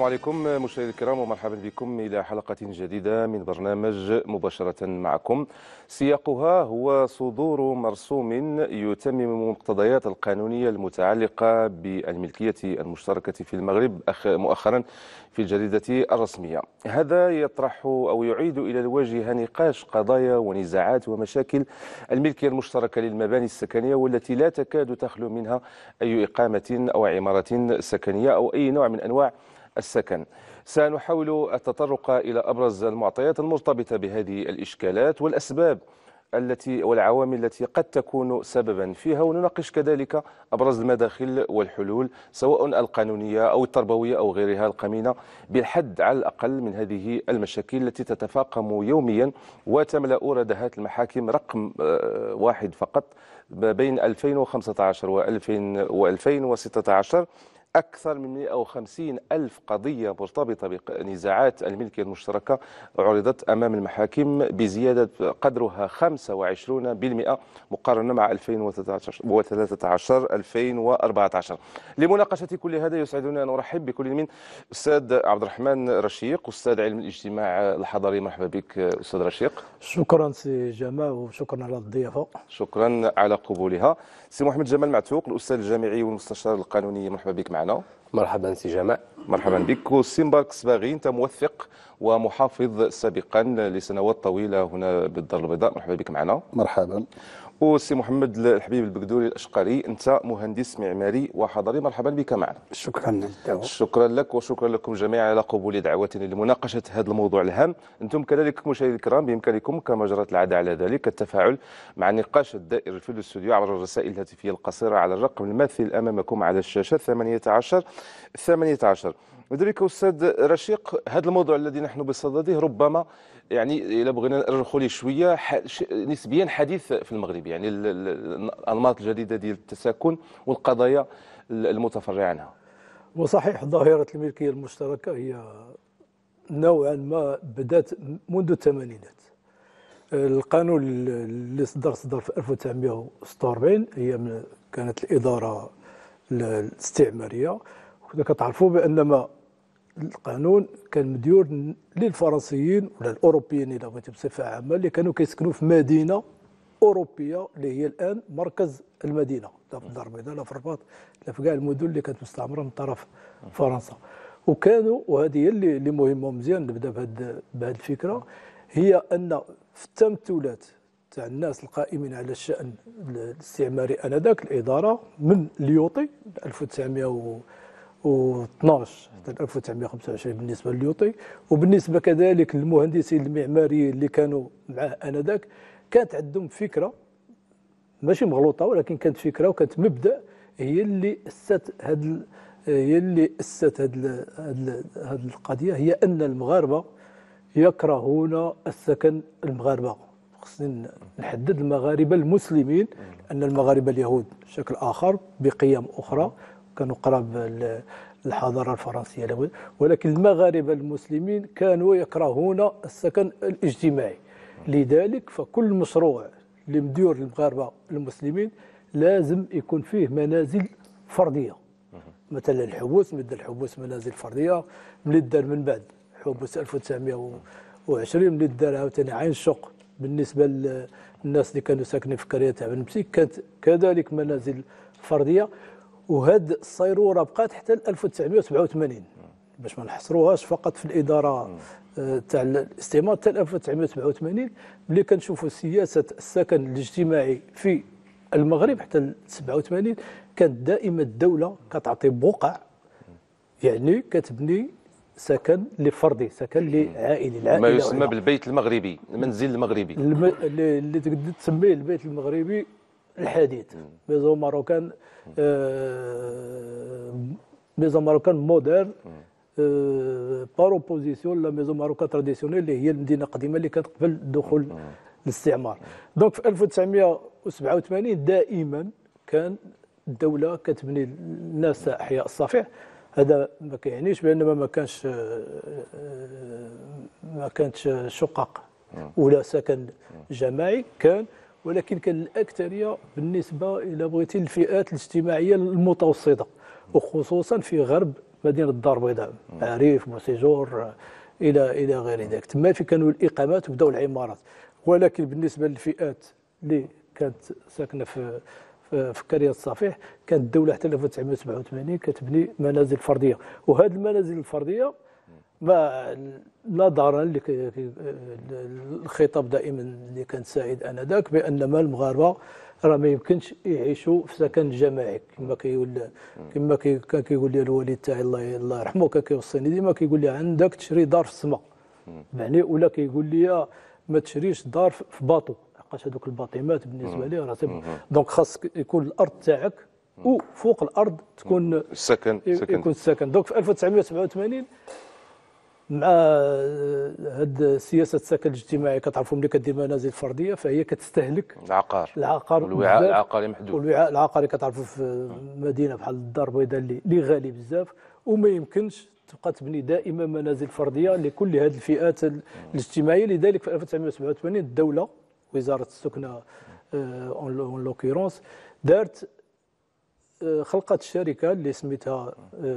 السلام عليكم مشاهدينا الكرام، ومرحبا بكم إلى حلقة جديدة من برنامج مباشرة معكم. سياقها هو صدور مرسوم يتمم المقتضيات القانونية المتعلقة بالملكية المشتركة في المغرب مؤخرا في الجريدة الرسمية. هذا يطرح أو يعيد إلى الواجهة نقاش قضايا ونزاعات ومشاكل الملكية المشتركة للمباني السكنية، والتي لا تكاد تخلو منها أي إقامة أو عمارة سكنية أو أي نوع من أنواع السكن. سنحاول التطرق إلى أبرز المعطيات المرتبطة بهذه الإشكالات والأسباب والعوامل التي قد تكون سببا فيها، ونناقش كذلك أبرز المداخل والحلول سواء القانونية أو التربوية أو غيرها القمينة بالحد على الأقل من هذه المشاكل التي تتفاقم يوميا وتملأ ردهات المحاكم. رقم واحد فقط بين 2015 و 2016 أكثر من 150 ألف قضية مرتبطة بنزاعات الملكية المشتركة عرضت أمام المحاكم، بزيادة قدرها 25% مقارنة مع 2013-2014. لمناقشة كل هذا يسعدنا أن أرحب بكل من أستاذ عبد الرحمن رشيق، أستاذ علم الاجتماع الحضري. مرحبا بك أستاذ رشيق. شكرا سي جمال، وشكرا على الضيافة. شكرا على قبولها. سي محمد جمال معتوق، الأستاذ الجامعي والمستشار القانوني، مرحبا بك معنا. مرحبا سي جمال. مرحبا بك. وسي مبارك صباغي، انت موثق ومحافظ سابقا لسنوات طويله هنا بالدار البيضاء، مرحبا بك معنا. مرحبا. وسي محمد الحبيب البقدوري الاشقري، انت مهندس معماري وحضري، مرحبا بك معنا. شكرا. شكرا لك وشكرا لكم جميعا على قبول دعوتنا لمناقشه هذا الموضوع الهام. انتم كذلك مشاهدينا الكرام بامكانكم كما جرت العاده على ذلك التفاعل مع النقاش الدائر في الاستوديو عبر الرسائل الهاتفيه القصيره على الرقم الماثل امامكم على الشاشه 18. لذلك أستاذ رشيق، هذا الموضوع الذي نحن بصدده ربما يعني إذا بغينا نرجعوا ليه شويه نسبيا حديث في المغرب، يعني الأنماط الجديدة ديال التساكن والقضايا المتفرعة عنها. وصحيح ظاهرة الملكية المشتركة هي نوعا ما بدأت منذ الثمانينات. القانون اللي صدر في 1946 هي كانت الإدارة الاستعمارية، كتعرفوا بأن ما القانون كان مديور للفرنسيين ولا الأوروبيين إذا بغيتي بصفة عامة، اللي كانوا كيسكنوا في مدينة أوروبية اللي هي الآن مركز المدينة، لا في الدار البيضاء لا في الرباط لا في كاع المدن اللي كانت مستعمرة من طرف فرنسا. وهذه هي اللي مهمة مزيان نبدا بهذه الفكرة، هي أن في التمثلات تاع الناس القائمين على الشأن الاستعماري آنذاك، الإدارة من ليوطي 1912 حتى 1925 بالنسبة لليوطي، وبالنسبة كذلك للمهندسين المعماريين اللي كانوا معاه آنذاك، كانت عندهم فكرة ماشي مغلوطة، ولكن كانت فكرة وكانت مبدأ هي اللي أسست هذه القضية، هي أن المغاربة يكرهون السكن. المغاربة خصني نحدد المغاربة المسلمين، أن المغاربة اليهود بشكل آخر بقيم أخرى كانوا قراب للحضارة الفرنسية، ولكن المغاربة المسلمين كانوا يكرهون السكن الاجتماعي. لذلك فكل مشروع اللي مديور للمغاربة المسلمين لازم يكون فيه منازل فردية. مثلا الحبوس، مدى الحبوس منازل فردية، ملي دار من بعد حبوس 1920 ملي دار عاوتاني عين الشق بالنسبة للناس اللي كانوا ساكنين في قرية تاع بن مسيك كانت كذلك منازل فردية. وهذه الصيرورة بقات حتى 1987 باش ما نحصروهاش فقط في الإدارة تاع الاستعمار. حتى 1987 ملي كنشوفوا سياسة السكن الاجتماعي في المغرب حتى 87 كانت دائما الدولة كتعطي بقع، يعني كتبني سكن لفردي، سكن لعائلي، ما يسمى بالبيت المغربي، المنزل المغربي اللي تقدر تسميه البيت المغربي الحديث. ميزون ماروكان مودرن بار اوبوزيسيون لا ميزون ماروكان تراديسيونيل اللي هي المدينه القديمه اللي كانت قبل دخول الاستعمار. دونك في 1987 دائما كان الدوله كتبني الناس احياء الصفيح. هذا ما كيعنيش بان ما كانتش شقق ولا سكن جماعي، كان، ولكن كان الأكثرية بالنسبة إلى بغيتي الفئات الاجتماعية المتوسطة، وخصوصا في غرب مدينه الدار البيضاء، عريف، بوسيجور، الى غير ذلك. تما في كانوا الاقامات وبداو العمارات. ولكن بالنسبه للفئات اللي كانت ساكنه في قريه الصفيح، كانت الدوله حتى 1987 كتبني منازل فرديه. وهذه المنازل الفرديه ما نظرا للخطاب دائما اللي كان سائد انذاك بان ما المغاربه راه ما يمكنش يعيشوا في سكن جماعي، كما كان كيقول لي الوالد تاعي الله يرحمه، كان كيوصيني ديما كيقول لي عندك تشري دار في السماء، يعني ولا كيقول لي ما تشريش دار في باطو، لحقاش هذوك الباطيمات بالنسبه لي راه دونك خاص يكون الارض تاعك وفوق الارض تكون السكن يكون السكن. دونك في 1987 مع هاد السياسه السكن الاجتماعي كتعرفوا ملي كدير منازل فرديه فهي كتستهلك العقار والوعاء العقاري محدود. والوعاء العقاري كتعرفوا في مدينه بحال الدار البيضاء اللي غالي بزاف، وما يمكنش تبقى تبني دائما منازل فرديه لكل هذه الفئات الاجتماعيه. لذلك في 1987 الدوله وزاره السكنه اون لوكيرونس دارت خلقت الشركه اللي سميتها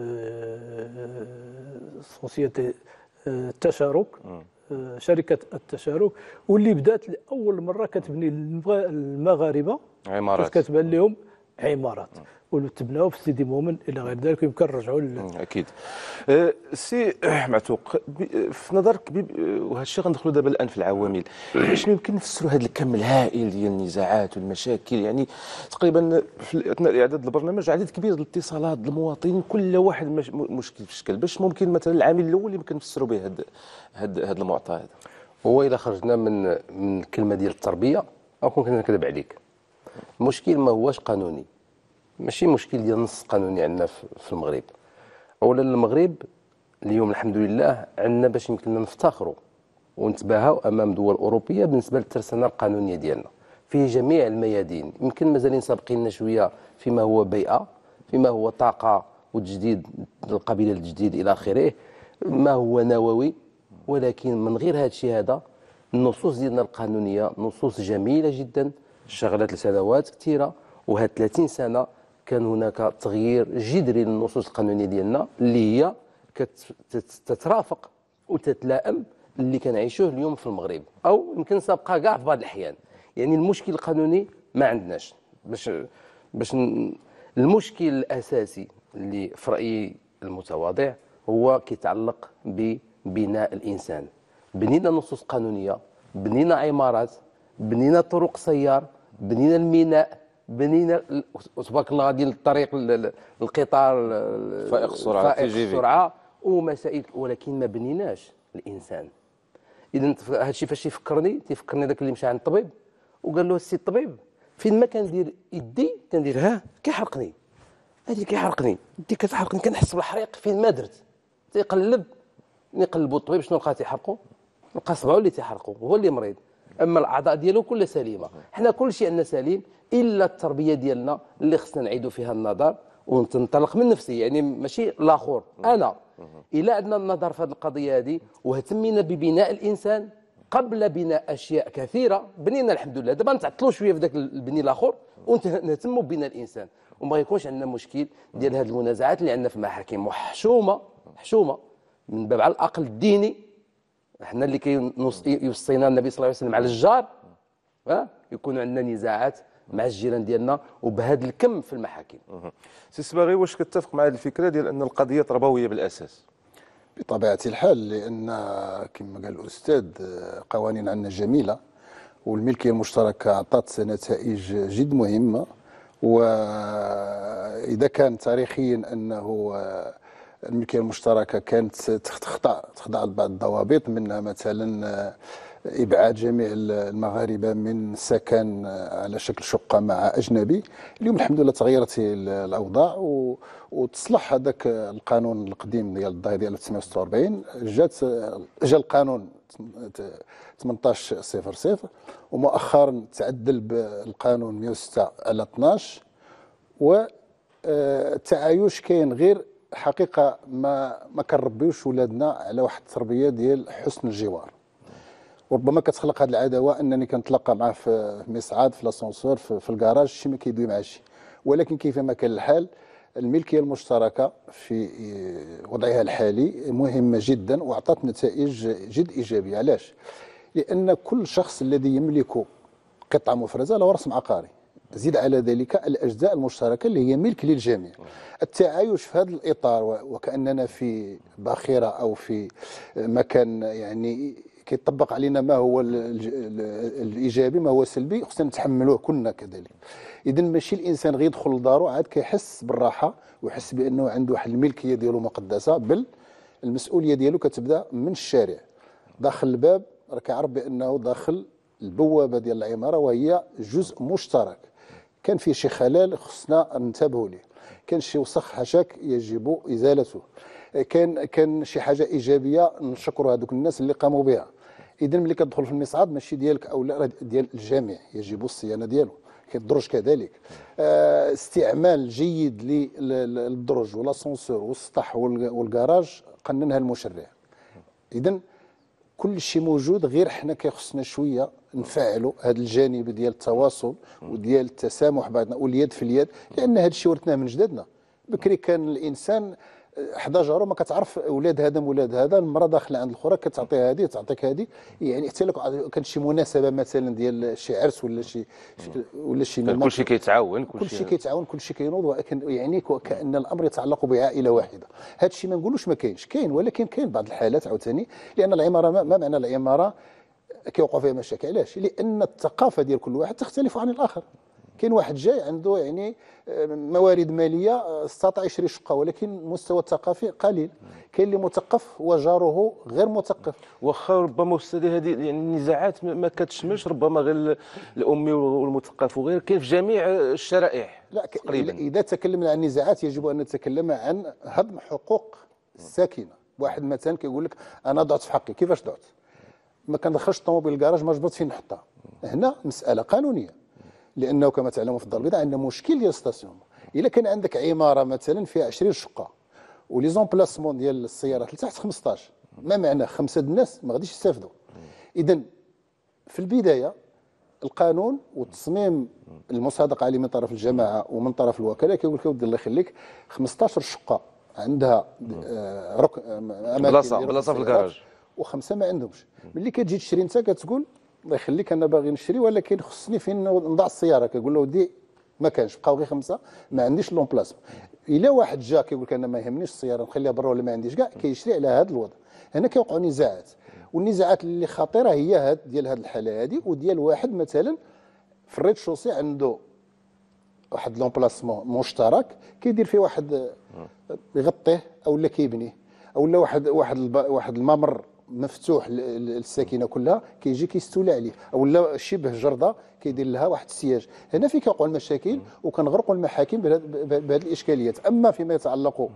سوسيتي التشارك، شركه التشارك، واللي بدات لاول مره كتبني المغاربه عمارات، كتبان لهم عمارات وتبناو في سيدي مومن الى غير ذلك. يمكن نرجعوا اكيد. سي معتوق، في نظرك وهذا الشيء غندخلوا دابا الان في العوامل، شنو يمكن نفسروا هذا الكم الهائل ديال النزاعات والمشاكل؟ يعني تقريبا في اثناء اعداد البرنامج عدد كبير ديال الاتصالات المواطنين، كل واحد مشكل في شكل. باش ممكن مثلا العامل الاول اللي يمكن نفسروا به هذا المعطى هذا؟ هو الا خرجنا من الكلمه ديال التربيه او كون كنكذب عليك، المشكل ما هوش قانوني، ماشي مشكل ديال نص قانوني عندنا في المغرب. اولا المغرب اليوم الحمد لله عندنا باش يمكننا نفتخروا ونتباهوا امام دول اوروبيه بالنسبه للترسانه القانونيه ديالنا في جميع الميادين. يمكن مازالين سابقيننا شويه فيما هو بيئه، فيما هو طاقه وتجديد القبيله الجديد الى اخره، ما هو نووي. ولكن من غير هذا الشيء هذا النصوص ديالنا القانونيه نصوص جميله جدا، شغلت لسنوات كثيره. وهاد 30 سنه كان هناك تغيير جذري للنصوص القانونيه ديالنا اللي هي تترافق وتتلائم اللي كنعيشوه اليوم في المغرب، او يمكن سابقه كاع في بعض الاحيان. يعني المشكل القانوني ما عندناش. باش المشكل الاساسي اللي في رايي المتواضع هو كيتعلق ببناء الانسان. بنينا نصوص قانونيه، بنينا عمارات، بنينا طرق سيار، بنينا الميناء، بنينا تبارك الله ديال الطريق القطار فائق السرعه ومسائل، ولكن ما بنيناش الانسان. اذا هذا الشيء فاش تيفكرني ذاك اللي مشى عند الطبيب وقال له السي الطبيب فين ما كندير يدي كندير كيحرقني، هذه كيحرقني يدي كتحرقني، كنحس بالحريق فين ما درت. يقلبوا الطبيب شنو لقى تيحرقوا؟ لقى صبعو اللي تيحرقوا، هو اللي مريض، اما الاعضاء ديالو كلها سليمه. حنا كل شيء عندنا سليم الا التربيه ديالنا اللي خصنا نعيدوا فيها النظر ونتنطلق من نفسي، يعني ماشي الاخر. انا الا عندنا النظر في هذه القضيه هذه واهتمينا ببناء الانسان قبل بناء اشياء كثيره، بنينا الحمد لله. دابا نتعطلوا شويه في ذاك البني الاخر ونهتموا ببناء الانسان، وما يكونش عندنا مشكل ديال هذه المنازعات اللي عندنا في المحاكم وحشومه من باب على الاقل الديني. احنا اللي كيوصينا النبي صلى الله عليه وسلم على الجار، يكون عندنا نزاعات مع الجيران ديالنا وبهذا الكم في المحاكم. سي الصباغي، واش كتفق مع هذه الفكره ديال ان القضيه تربويه بالاساس؟ بطبيعه الحال، لان كما قال الاستاذ قوانين عندنا جميله والملكيه المشتركه عطات نتائج جد مهمه. واذا كان تاريخيا انه الملكيه المشتركه كانت تخضع لبعض الضوابط، منها مثلا ابعاد جميع المغاربه من السكن على شكل شقه مع اجنبي. اليوم الحمد لله تغيرت الاوضاع وتصلح هذاك القانون القديم ديال الظهير ديال 1946. جا القانون 1800 ومؤخرا تعدل بالقانون 106 على 12. والتعايش كاين، غير حقيقه ما كنربيوش ولادنا على واحد التربيه ديال حسن الجوار. وربما كتخلق هذه العداوه انني كنتلاقى معاه في مصعاد، في لاسونسور، في الكراج، شي ما كيدوي مع شي. ولكن كيفما كان الحال الملكية المشتركة في وضعها الحالي مهمة جدا وأعطت نتائج جد إيجابية. علاش؟ لأن كل شخص الذي يملك قطعة مفرزة له رسم عقاري، زيد على ذلك الأجزاء المشتركة اللي هي ملك للجميع. التعايش في هذا الإطار وكأننا في باخرة أو في مكان يعني كيطبق علينا ما هو الإيجابي ما هو السلبي، خصنا نتحملوه كلنا كذلك. إذا ماشي الإنسان غير يدخل لدارو عاد كيحس بالراحة ويحس بأنه عنده واحد الملكية ديالو مقدسة، بل المسؤولية ديالو كتبدا من الشارع. داخل الباب راه كيعرف بأنه داخل البوابة ديال العمارة وهي جزء مشترك. كان فيه شي خلل خصنا ننتبهوا ليه، كان شي وسخ حشاك يجب ازالته، كان شي حاجه ايجابيه نشكروا هذوك الناس اللي قاموا بها. اذا ملي كتدخل في المصعد ماشي ديالك او لا، ديال الجميع، يجب الصيانه ديالو. كالدرج كذلك، استعمال جيد للدرج والاسانسور والسطح والكراج قننها المشرع. اذا كل شيء موجود، غير حنا كيخصنا شويه نفعلوا هذا الجانب ديال التواصل وديال التسامح بعضنا واليد في اليد، لان هذا الشيء ورثناه من جدادنا. بكري كان الانسان 11 ما كتعرف اولاد هذا ولاد هذا، المراه داخله عند الاخرى كتعطيها هذه تعطيك هذه، يعني حتى لو كانت شي مناسبه مثلا ديال شي عرس ولا شي كل شيء كيتعاون، كل شيء كيتعاون، كل شيء كينوض، ولكن يعني كأن الامر يتعلق بعائله واحده. هذا الشيء ما نقولوش ما كاينش، كاين، ولكن كاين بعض الحالات عاوتاني، لان العماره ما معنى العماره كيوقع فيها مشاكل. علاش؟ لان الثقافه ديال كل واحد تختلف عن الاخر. كاين واحد جاي عنده يعني موارد ماليه استطاع يشري شقه، ولكن المستوى الثقافي قليل. كاين اللي مثقف وجاره غير مثقف. واخا ربما استاذ هذه يعني النزاعات ما كتشملش ربما غير الامي والمثقف وغير، كاين في جميع الشرائح. لا تقريبا اذا تكلمنا عن النزاعات يجب ان نتكلم عن هضم حقوق الساكنه. واحد مثلا كيقول لك انا ضعت في حقي، كيفاش ضعت؟ ما كندخلش الطوموبيل الكراج، ما جبرت فين نحطها. هنا مساله قانونيه، لانه كما تعلموا في الدار البيضاء عندنا مشكل ديال الستاسيون. الا كان عندك عماره مثلا فيها 20 شقه ولي زومبلاسمون ديال السيارات لتحت 15، ما معنى 5 الناس ما غاديش يستافدوا. اذا في البدايه القانون والتصميم المصادقه عليه من طرف الجماعه ومن طرف الوكاله كيقول لك ودي الله يخليك 15 شقه عندها بلاصه في الكراج وخمسه ما عندهمش. ملي كتجي تشري انت كتقول الله يخليك انا باغي نشري ولكن خصني فين نضع السياره، كيقول له ودي ما كانش، بقاو غير 5 ما عنديش لومبلاسمون. الا واحد جا كيقول لك انا ما يهمنيش السياره نخليها برا ولا ما عنديش كاع، كيشري على هذا الوضع. هنا كيوقعوا نزاعات، والنزاعات اللي خطيره هي هاد ديال هذه الحاله هذه، وديال واحد مثلا في الريد شوسي عنده واحد لومبلاسمون مشترك كيدير فيه واحد يغطيه او لا كيبنيه، او لا واحد الممر مفتوح للساكنه كلها كيجي كيستولى عليه، او لا شبه جرده كيدير لها واحد السياج. هنا فين كيوقعوا المشاكل وكنغرقوا المحاكم بهذه الاشكاليات. اما فيما يتعلق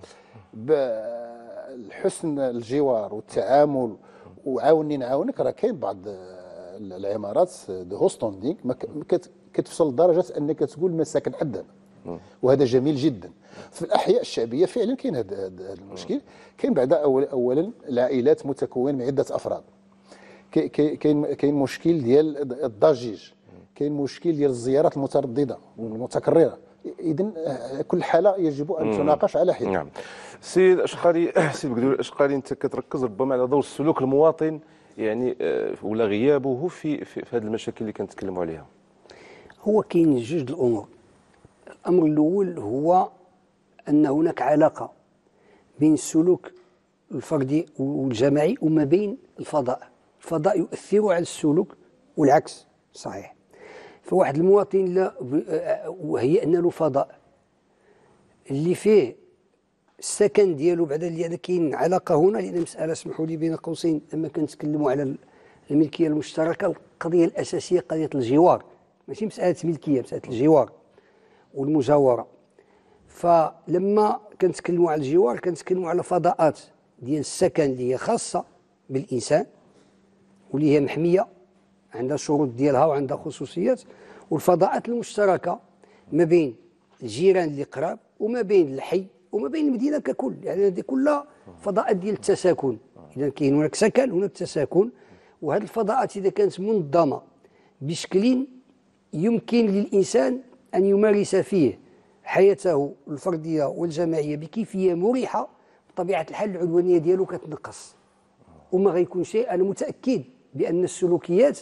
بحسن الجوار والتعامل وعاوني نعاونك، راه كاين بعض العمارات دو هوستوندينغ كتوصل لدرجه انك تقول مساكن حدا، وهذا جميل جدا. في الاحياء الشعبيه فعلا كاين هذا المشكل. كاين بعد اولا العائلات متكونه من عده افراد، كاين مشكل ديال الضجيج، كاين مشكل ديال الزيارات المتردده والمتكرره. اذا كل حاله يجب ان تناقش على حده. نعم. سيد اشقري، سيد بقدور الاشقري، انت كتركز ربما على دور السلوك المواطن يعني ولا غيابه في هذه المشاكل اللي كنتكلموا عليها. هو كاين جوج الامور. الامر الاول هو ان هناك علاقه بين السلوك الفردي والجماعي وما بين الفضاء. الفضاء يؤثر على السلوك والعكس صحيح. فواحد المواطن لا وهيئنا له فضاء اللي فيه السكن ديالو، بعد اللي كاين علاقه هنا، لان مساله اسمحوا لي بين قوسين لما كنتكلموا على الملكيه المشتركه، القضيه الاساسيه قضيه الجوار، ماشي مساله ملكيه، مساله الجوار والمجاوره. فلما كنتكلموا على الجوار كنتكلموا على فضاءات ديال السكن اللي هي خاصه بالانسان واللي هي محميه عندها شروط ديالها وعندها خصوصيات، والفضاءات المشتركه ما بين الجيران اللي قراب وما بين الحي وما بين المدينه ككل. يعني هذه كلها فضاءات ديال التساكن. اذا كاين هناك سكن هناك تساكن، وهذه الفضاءات اذا كانت منظمه بشكل يمكن للانسان ان يمارس فيه حياته الفرديه والجماعيه بكيفيه مريحه، بطبيعه الحال العدوانيه ديالو كتنقص وما غيكون شيء. انا متاكد بان السلوكيات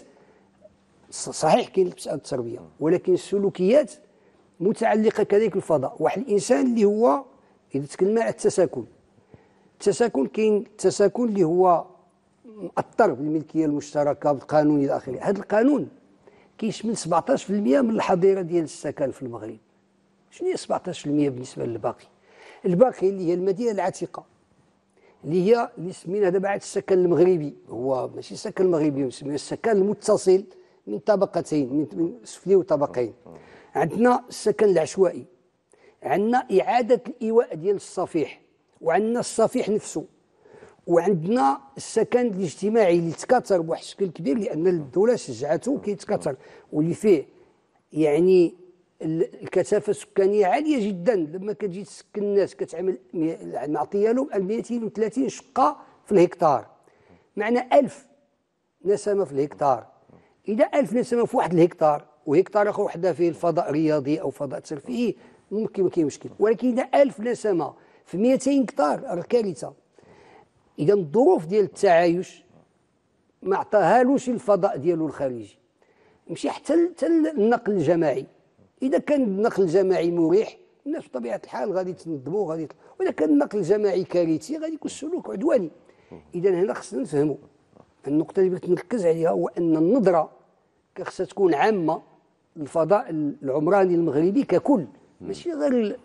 صحيح كاين مساله التربيه، ولكن السلوكيات متعلقه كذلك بالفضاء. واحد الانسان اللي هو اذا تكلمنا على التساكن كاين التساكن اللي هو مأثر بالملكيه المشتركه بالقانون الى اخره. هذا القانون كيشمل 17% من الحظيره ديال السكن في المغرب. شنو هي 17% بالنسبه للباقي؟ الباقي اللي هي المدينه العتيقه اللي سمينا دابا عاد السكن المغربي، هو ماشي السكن المغربي، سمينا السكن المتصل من طبقتين، من سفلي وطبقين. عندنا السكن العشوائي، عندنا اعاده الايواء ديال الصفيح، وعندنا الصفيح نفسه، وعندنا السكن الاجتماعي اللي تكاثر بواحد الشكل كبير لان الدوله شجعته كيتكاثر، واللي فيه يعني الكثافه السكانيه عاليه جدا. لما كتجي تسكن الناس كتعمل معطيه لهم 230 شقه في الهكتار، معنى 1000 نسمه في الهكتار. اذا 1000 نسمه في واحد الهكتار وهكتار اخر وحده فيه الفضاء الرياضي او فضاء ترفيهي ممكن ما كاين مشكل، ولكن اذا 1000 نسمه في 200 هكتار راه كارثه. اذا الظروف ديال التعايش ما عطاهالوش الفضاء ديالو الخارجي. مشي حتى النقل الجماعي، اذا كان النقل الجماعي مريح الناس بطبيعه الحال غادي تنظموا غادي، واذا كان النقل الجماعي كارثي غادي يكون السلوك عدواني. اذا هنا خصنا نفهموا النقطه اللي بغيت نركز عليها، هو ان النظره خصها تكون عامه للفضاء العمراني المغربي ككل، ماشي غير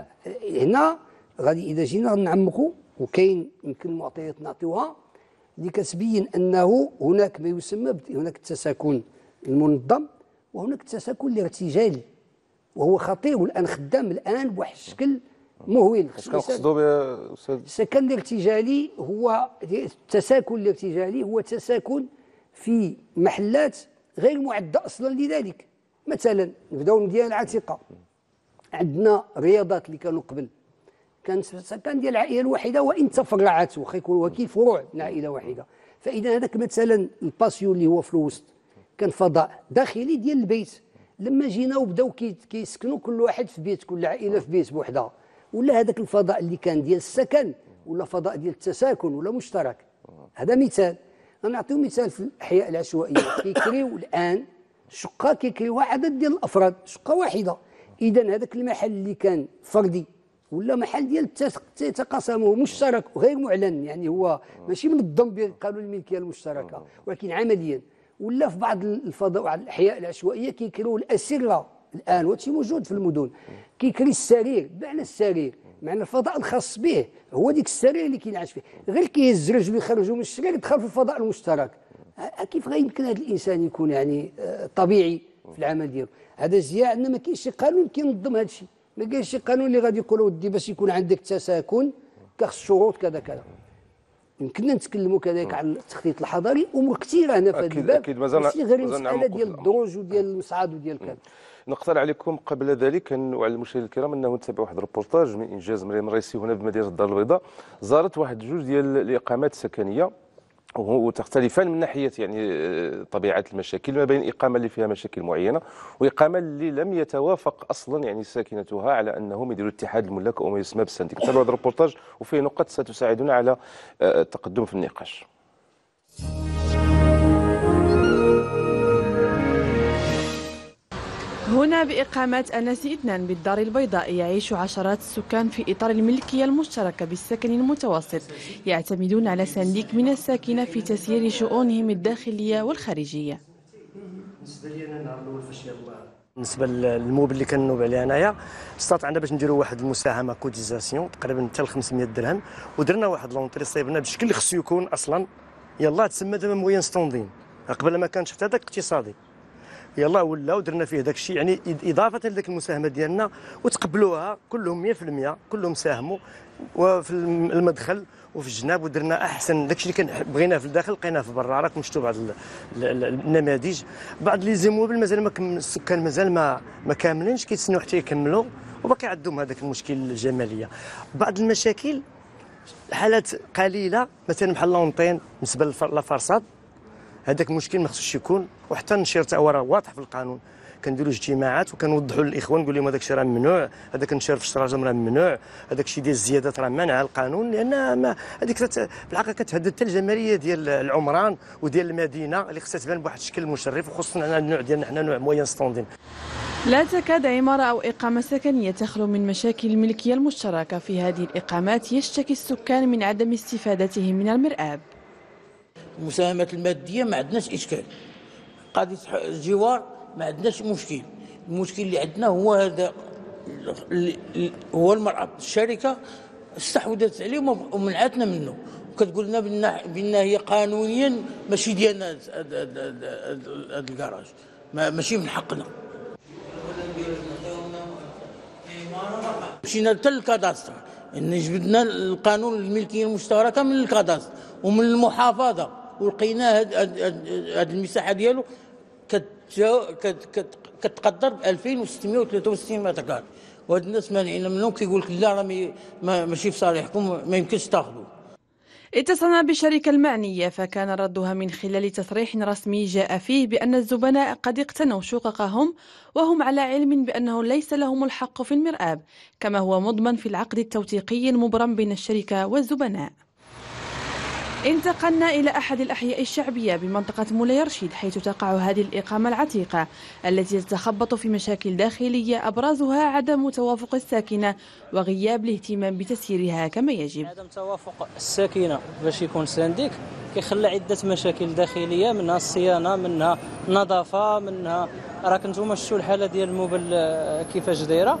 هنا غادي اذا جينا نعمقوا. وكاين يمكن معطيات نعطيوها اللي كتبين انه هناك ما يسمى هناك التساكن المنظم وهناك التساكن الارتجالي، وهو خطير والان خدام الان بواحد الشكل مهول. اش كنقصدوا يا استاذ؟ السكن الارتجالي هو التساكن الارتجالي هو تساكن في محلات غير معده اصلا لذلك. مثلا نبداو من المدينه العتيقه، عندنا رياضات اللي كانوا قبل كان سكن ديال العائله الواحده وان تفرعت، واخا يكون وكيل فروع من عائله واحده. فاذا هذاك مثلا الباسيو اللي هو في الوسط كان فضاء داخلي ديال البيت. لما جينا وبداو كيسكنوا كل واحد في بيت، كل عائله في بيت بوحدها، ولا هذاك الفضاء اللي كان ديال السكن ولا فضاء ديال التساكن ولا مشترك. هذا مثال. غنعطيو مثال في الاحياء العشوائيه كيكريو الان شقه كيكريوها عدد ديال الافراد، شقه واحده. اذا هذاك المحل اللي كان فردي ولا محل ديال تقاسمه مشترك وغير معلن، يعني هو ماشي منظم بقانون الملكيه المشتركه، ولكن عمليا ولا في بعض الفضاء وعلى الاحياء العشوائيه كيكريو الاسره الان، وهادشي موجود في المدن. كيكري السرير، بمعنى السرير معنى الفضاء الخاص به هو ديك السرير اللي كينعس فيه، غير كيهز رجلو يخرجوا من السرير يدخل في الفضاء المشترك. كيف غيمكن هذا الانسان يكون يعني طبيعي في العمل ديالو؟ هذا زياده عندنا ما كاينش شي قانون كينظم هذا الشيء، ما كاينش شي قانون اللي غادي يقول ودي باش يكون عندك تساكن كخص شروط كذا كذا. يمكننا نتكلموا كذلك على التخطيط الحضري، امور كثيره هنا في هذا الباب، اكيد مازال ماشي غير المساله ديال الدروج وديال المصعد وديال كذا. نقترح عليكم قبل ذلك وعلى المشاهدين الكرام انه نتابع واحد الروبورتاج من انجاز مريم الرئيسي هنا بمدينه الدار البيضاء. زارت واحد جوج ديال الاقامات السكنيه وتختلفان من ناحيه يعني طبيعه المشاكل، ما بين اقامه اللي فيها مشاكل معينه واقامه اللي لم يتوافق اصلا يعني ساكنتها على انهم يديروا اتحاد الملاك او ما يسمى بالسنديك. تابعوا هذا الروبورتاج وفيه نقط ستساعدنا على التقدم في النقاش. هنا بإقامة أنس 2 بالدار البيضاء يعيش عشرات السكان في إطار الملكية المشتركة بالسكن المتوسط، يعتمدون على سنديك من الساكنة في تسيير شؤونهم الداخلية والخارجية. بالنسبه للموبل اللي كنوب عليه انايا استطعنا باش نديروا واحد المساهمه كوتيزاسيون تقريبا حتى ل 500 درهم، ودرنا واحد لونطري صيبنا بالشكل اللي خصو يكون اصلا. يلاه تسمى دابا موين ستوندين، قبل ما كانش حتى داك اقتصادي. يلا ولا ودرنا فيه داك الشيء يعني اضافه لذاك المساهمه ديالنا، وتقبلوها كلهم 100%، كلهم ساهموا وفي المدخل وفي الجناب، ودرنا احسن داك الشيء اللي بغيناه في الداخل لقيناه في برا. راك مشتو بعض النماذج، بعض لي زيموبل مازال السكان مازال ما كاملينش كيتسناو حتى يكملوا، وباقي عندهم هذاك المشكل الجماليه. بعض المشاكل حالات قليله مثلا بحال لونطين بالنسبه لافارساد، هذاك المشكل ما خصوش يكون، وحتى النشير تا هو راه واضح في القانون. كنديروا اجتماعات وكنوضحوا للاخوان نقول لهم هذاك الشيء راه ممنوع، هذاك النشر في الشراجم راه ممنوع، هذاك الشيء ديال الزيادات راه مانع القانون، لان ما هذيك في الحقيقه كتهدد حتى الجماليه ديال العمران وديال المدينه اللي خصها تبان بواحد الشكل مشرف، وخصوصا على النوع ديالنا حنا نوع موين ستوندين. لا تكاد عمارة أو إقامة سكنية تخلو من مشاكل الملكية المشتركة. في هذه الإقامات يشتكي السكان من عدم استفادتهم من المرآب. المساهمات المادية ما عندناش إشكال، قضية الجوار ما عندناش مشكل. المشكل اللي عندنا هو هذا، هو المرأة. الشركة استحوذت عليه ومنعتنا منه، وكتقول لنا بأن هي قانونيا ماشي ديالنا هذا الكراج، ماشي من حقنا. مشينا حتى للكاداستر ان جبدنا القانون الملكيه المشتركه من الكاداستر ومن المحافظه، ولقينا هذه المساحه ديالو كتقدر ب 2663 متر، وهاد الناس مانعين منهم، كيقول لك لا راه ماشي في صالحكم، ما يمكنش تاخذوا. اتصلنا بالشركة المعنية فكان ردها من خلال تصريح رسمي جاء فيه بأن الزبناء قد اقتنوا شققهم وهم على علم بأنه ليس لهم الحق في المرآب، كما هو مضمن في العقد التوثيقي المبرم بين الشركة والزبناء. انتقلنا إلى أحد الأحياء الشعبية بمنطقة مولاي رشيد، حيث تقع هذه الإقامة العتيقة التي تتخبط في مشاكل داخلية أبرزها عدم توافق الساكنة وغياب الاهتمام بتسييرها كما يجب. عدم توافق الساكنة باش يكون سانديك كيخلى عدة مشاكل داخلية، منها الصيانة، منها النظافة، منها راك نتوما شفتوا الحالة ديال الموبل كيفاش دايرة،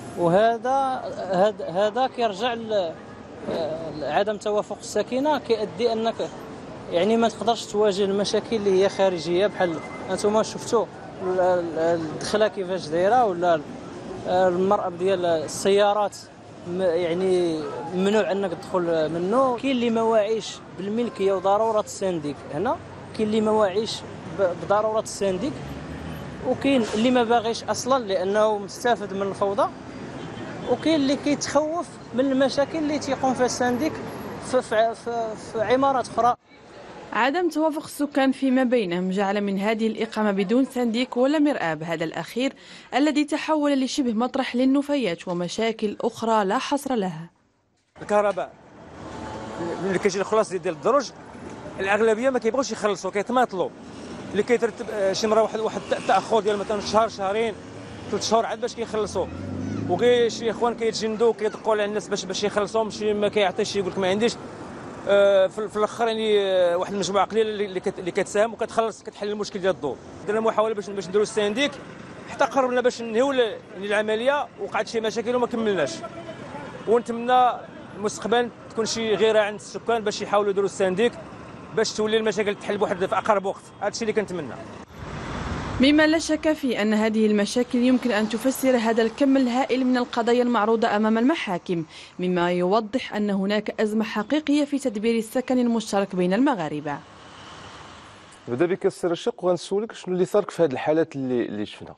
وهذا كيرجع عدم توافق الساكنه كيؤدي انك يعني ما تقدرش تواجه المشاكل اللي هي خارجيه، بحال انتم شفتوا الدخله كيفاش دايره، ولا المرأب ديال السيارات يعني ممنوع انك تدخل منه. كاين اللي ما واعيش بالملكيه وضروره السنديك هنا، كاين اللي ما واعيش بضروره السنديك، وكاين اللي ما باغيش اصلا لانه مستفد من الفوضى، وكاين اللي كيتخوف من المشاكل اللي تيقوم فيها السنديك في عمارات اخرى. عدم توافق السكان فيما بينهم جعل من هذه الإقامة بدون سنديك ولا مرآب، هذا الأخير الذي تحول لشبه مطرح للنفايات ومشاكل أخرى لا حصر لها. الكهرباء اللي كيجي الخلاص ديال الدرج الأغلبية ما كيبغوش يخلصوا، كيتماطلوا، اللي كيترتب شي مرة واحد التأخر ديال مثلا شهر شهرين 3 شهور عاد باش كيخلصوا، وكاين شي اخوان كيتجندوا كيدقوا على الناس باش يخلصوهم، شي ما كيعطيش يقول لك ما عنديش. في الاخر يعني واحد المجموعه قليله اللي كتساهم وكتخلص كتحل المشكل ديال الضوء. درنا محاوله باش نديروا السنديك حتى قربنا باش ننهيو العمليه، وقعت شي مشاكل وما كملناش، ونتمنى المستقبل تكون شي غيره عند السكان باش يحاولوا يديروا السنديك باش تولي المشاكل تحل بواحد في اقرب وقت. هذا الشيء اللي كنتمنى. مما لا شك فيه أن هذه المشاكل يمكن أن تفسر هذا الكم الهائل من القضايا المعروضة أمام المحاكم، مما يوضح أن هناك أزمة حقيقية في تدبير السكن المشترك بين المغاربة. نبدا بك السر الشق وغنسولك شنو اللي صار في هذه الحالات اللي شفنا.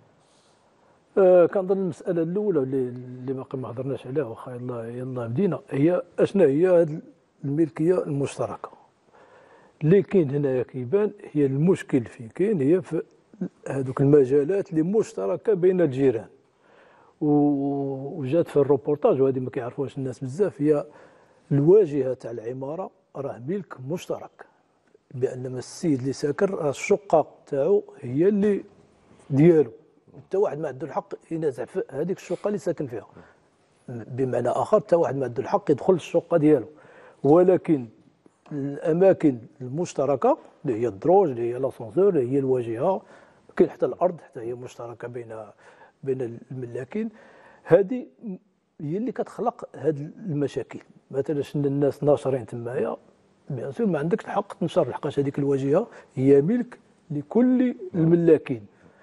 كنظن المسألة الأولى اللي باقي ما هضرناش عليها، واخا يلا بدينا، هي اشنا هي هذه الملكية المشتركة اللي كاين هنايا. كيبان هي المشكل فين كاين، هي في هذوك المجالات اللي مشتركه بين الجيران. وجات في الروبورتاج، وهذه ما كيعرفوهاش الناس بزاف، هي الواجهه تاع العماره راه ملك مشترك، بانما السيد اللي ساكن راه الشقه تاعو هي اللي ديالو، حتى واحد ما عنده الحق ينازع في هذيك الشقه اللي ساكن فيها. بمعنى اخر حتى واحد ما عنده الحق يدخل الشقه ديالو. ولكن الاماكن المشتركه اللي هي الدروج، اللي هي لاسانسور، اللي هي الواجهه، كاين حتى الارض حتى هي مشتركه بين الملاكين. هذه هي اللي كتخلق هذه المشاكل. مثلا شن الناس ناشرين تمايا، بيان سور ما عندكش الحق تنشر، لحقاش هذيك الواجهه هي ملك لكل الملاكين.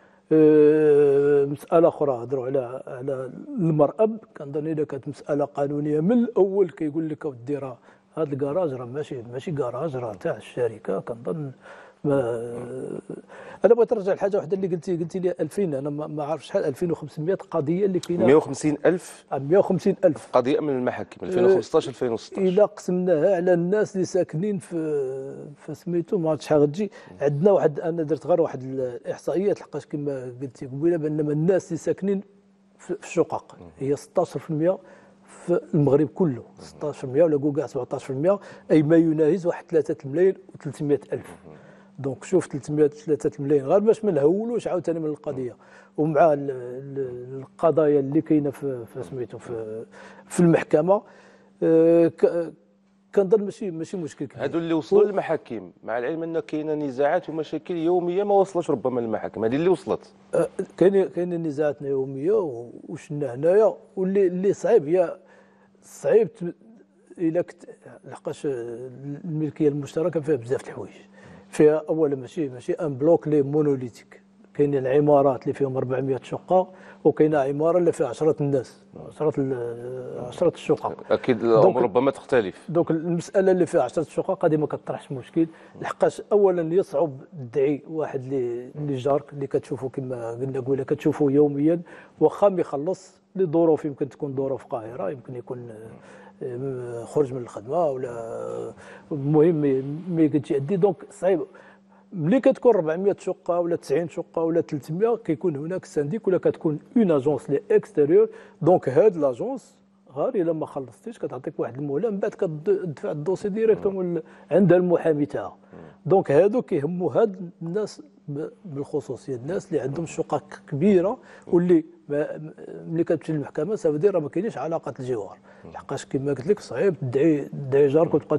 مساله اخرى هضروا على المرأب، كنظن اذا كانت مساله قانونيه من الاول كيقول لك اودي راه هذا الكراج راه ماشي كراج، راه تاع الشركه. كنظن انا بغيت نرجع لحاجه واحده اللي قلتي لي 2000، انا ما عارف شحال 2500 قضيه اللي كاينه. 150,000 150,000 قضيه من المحاكم 2015 2016. الا قسمناها على الناس اللي ساكنين في سميتو ما عرفتش شحال غتجي. عندنا واحد، انا درت غير واحد الاحصائيات لحقاش كما قلتي قبيله بان الناس اللي ساكنين في الشقق هي 16% في المغرب كله، 16% ولا قول كاع 17%، اي ما يناهز واحد 3 ملايين و300 الف. دونك شوف 3 ملايين غير باش ما نهولوش عاوتاني من القضيه، ومع القضايا اللي كاينه في سميتو في المحكمه. كنظن ماشي مشكل كبير. هادو اللي وصلوا للمحاكم، مع العلم ان كاينه نزاعات ومشاكل يوميه ما وصلش ربما للمحاكم، هذه اللي وصلت. كاين نزاعاتنا يوميه وشنا هنايا، واللي صعيب هي صعيب الا لحقاش الملكيه المشتركه فيها بزاف د الحوايج. فيها اولا ماشي ان بلوك لي مونوليتيك، كاين العمارات اللي فيهم 400 شقه، وكاينه عماره اللي فيها 10 الناس، 10 الشقق. اكيد الامور ربما تختلف. دونك المساله اللي فيها 10 شقق هذه ما كطرحش مشكل، لحقاش اولا يصعب تدعي واحد اللي جارك اللي كتشوفوا كما قلنا قبيله كتشوفوا يوميا، واخا ما يخلص لظروف يمكن تكون ظروف قاهره، يمكن يكون خرج من الخدمه ولا المهم ما يقدش يأدي. دونك صعيب ملي كتكون 400 شقه ولا 90 شقه ولا 300 كيكون هناك سانديك ولا كتكون اون اجونس لي اكستيريور. دونك هاد لاجونس غير الا ما خلصتيش كتعطيك واحد المهله، من بعد كتدفع الدوسي ديريكتوم عندها المحامي تاعها. دونك هادو كيهموا هاد الناس بالخصوص، هي الناس اللي عندهم شقق كبيره واللي ملي كتمشي للمحكمه سافدير راه ما كاينش علاقه الجوار، لحقاش كما قلت لك صعيب تدعي جارك وتبقى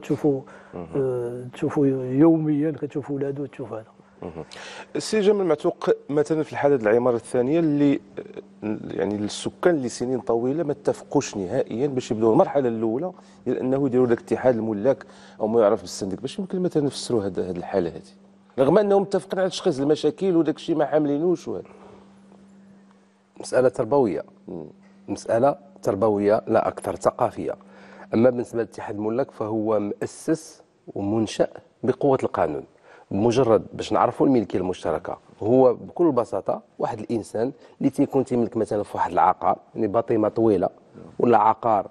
تشوفوا يوميا، كتشوف ولادو وتشوف هذا. السي جمال معتوق، مثلا في الحاله ديال العماره الثانيه اللي يعني السكان اللي سنين طويله ما اتفقوش نهائيا باش يبداو المرحله الاولى ديال انه يديروا داك اتحاد الملاك او ما يعرف بالسندك، باش يمكن مثلا نفسروا هذه الحاله هذه رغم انهم متفقين على تشخيص المشاكل وداك الشيء ما حاملينوش؟ وهذا مساله تربويه، مساله تربويه لا اكثر، ثقافيه. اما بالنسبه لاتحاد الملاك فهو مؤسس ومنشأ بقوه القانون. بمجرد باش نعرفوا الملكيه المشتركه، هو بكل بساطه واحد الانسان اللي تيكون تيملك مثلا في واحد العقار، يعني باطمه طويله ولا عقار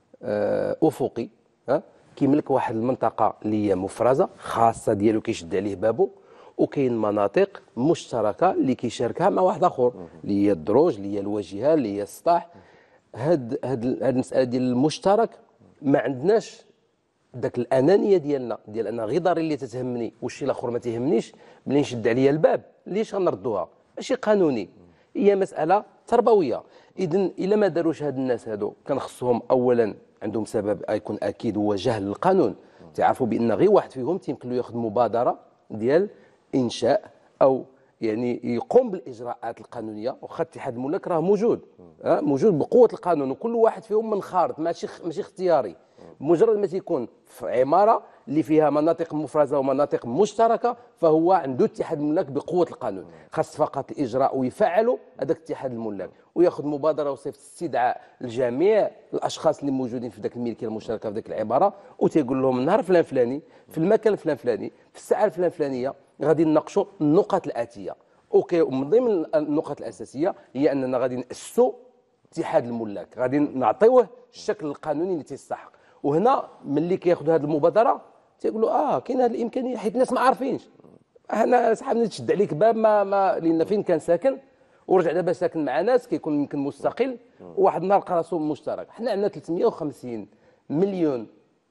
افقي، كيملك واحد المنطقه اللي هي مفرزه خاصه ديالو كيشد عليه بابو، وكاين مناطق مشتركه اللي كيشاركها مع واحد اخر اللي هي الدروج، اللي هي الواجهه، اللي هي السطح. هاد المساله ديال المشترك ما عندناش داك الانانيه ديالنا ديال انا غير داري اللي تتهمني والشيء الاخر ما تيهمنيش، ملي نشد عليا الباب ليش غنردوها؟ ماشي قانوني، هي مساله تربويه. اذا الا ما داروش هاد الناس هادو كان خصهم اولا عندهم سبب يكون اكيد هو جهل القانون، تعرفوا بان غير واحد فيهم تيمكن له ياخذ مبادره ديال انشاء او يعني يقوم بالاجراءات القانونيه. واخا اتحاد الملاك راه موجود بقوه القانون، وكل واحد فيهم منخرط ماشي اختياري. مجرد ما تيكون في عماره اللي فيها مناطق مفرزه ومناطق مشتركه فهو عنده اتحاد الملاك بقوه القانون، خاص فقط الاجراء ويفعلوا هذاك اتحاد الملاك وياخذ مبادره وصيفط استدعاء لجميع الاشخاص اللي موجودين في ذاك الملكيه المشتركه في ذاك العباره، وتيقول لهم النهار فلان فلاني في المكان الفلان فلاني في الساعه الفلان فلانيه غادي نناقشوا النقط الاتيه. اوكي، ومن ضمن النقط الاساسيه هي اننا غادي ناسسوا اتحاد الملاك، غادي نعطيوه الشكل القانوني اللي تيستحق. وهنا ملي كياخذوا هذه المبادره تيقولوا كاين هذه الامكانيه، حيت الناس ما عارفينش. انا صحاب نتشد عليك باب ما لان فين كان ساكن ورجع دابا ساكن مع ناس كيكون يمكن مستقل، وواحد النهار لقى راسو مشترك. حنا عندنا 350 مليون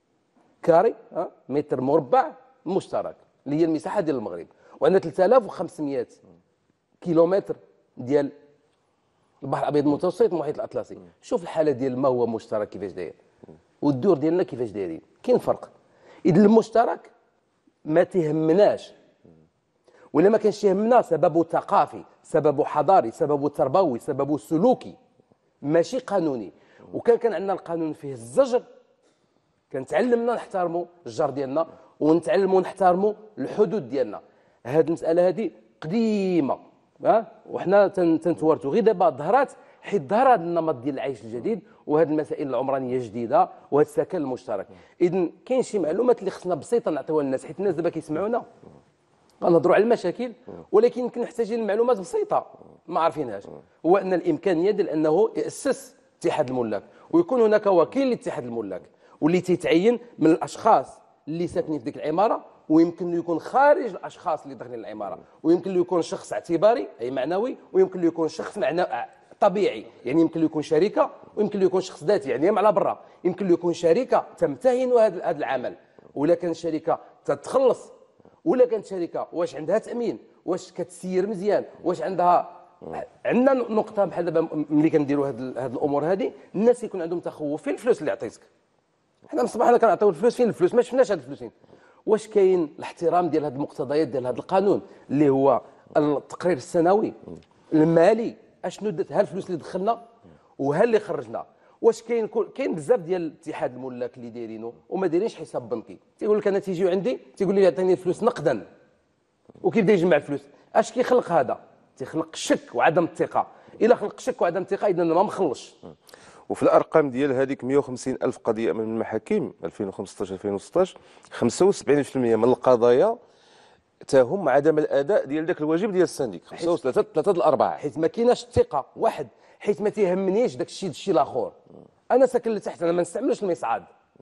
كاري متر مربع مشترك اللي هي المساحه ديال المغرب، وعندنا 3500 كيلومتر ديال البحر الابيض المتوسط المحيط الاطلسي. شوف الحاله ديال ما هو مشترك كيفاش داير والدور ديالنا كيفاش دايرين، كاين فرق. اذا المشترك ما تهمناش، ولا ما كانش يهمنا سببه ثقافي، سببه حضاري، سببه تربوي، سببه سلوكي ماشي قانوني. وكان عندنا القانون فيه الزجر، كان تعلمنا نحترموا الجار ديالنا ونتعلموا نحترموا الحدود ديالنا. هذه المساله هذه قديمه وحنا تنتوارثوا، غير دابا ظهرات حيت ظهر هذا النمط ديال العيش الجديد وهذه المسائل العمرانيه الجديده وهذا السكن المشترك. اذا كاين شي معلومات اللي خصنا بسيطه نعطيوها للناس، حيت الناس دابا كيسمعونا غنهضروا على المشاكل، ولكن يمكن نحتاج لمعلومات بسيطه ما عارفينهاش. هو ان الامكانيه ديال انه ياسس اتحاد الملاك ويكون هناك وكيل لاتحاد الملاك واللي تيتعين من الاشخاص اللي ساكنين في ديك العماره، ويمكن له يكون خارج الاشخاص اللي داخلين العماره، ويمكن له يكون شخص اعتباري اي معنوي، ويمكن له يكون شخص طبيعي، يعني يمكن له يكون شركه، ويمكن له يكون شخص ذاتي يعني على برا، يمكن له يكون شركه تمتهن هذا العمل، ولا كانت شركه تتخلص، ولا كانت شركه واش عندها تامين، واش كتسير مزيان، واش عندنا نقطه بحال دابا ملي كنديروا هاد الامور هذه، الناس يكون عندهم تخوف فين الفلوس اللي عطيتك. حنا من الصباح كنعطيو الفلوس، فين الفلوس؟ ما شفناش هاد الفلوسين. واش كاين الاحترام ديال هاد المقتضيات ديال هاد القانون اللي هو التقرير السنوي المالي، اشنو ها الفلوس اللي دخلنا وها اللي خرجنا. واش كاين بزاف ديال اتحاد الملاك اللي دايرينه وما دايرينش حساب بنكي، تيقول لك انا تيجيو عندي تيقول لي عطيني الفلوس نقدا، وكيبدا يجمع الفلوس. اش كيخلق هذا؟ تيخلق الشك وعدم الثقه. الا خلق الشك وعدم الثقه اذا ما مخلصش. وفي الارقام ديال هذيك 150 الف قضيه امام المحاكم 2015 2016، 75% من القضايا تهم عدم الاداء ديال ذاك الواجب ديال السنديك. 3 الأربعة حيت ما كايناش الثقه. واحد، حيت ما تيهمنيش داك الشيء الاخر. انا ساكن لتحت، انا ما نستعملش المصعد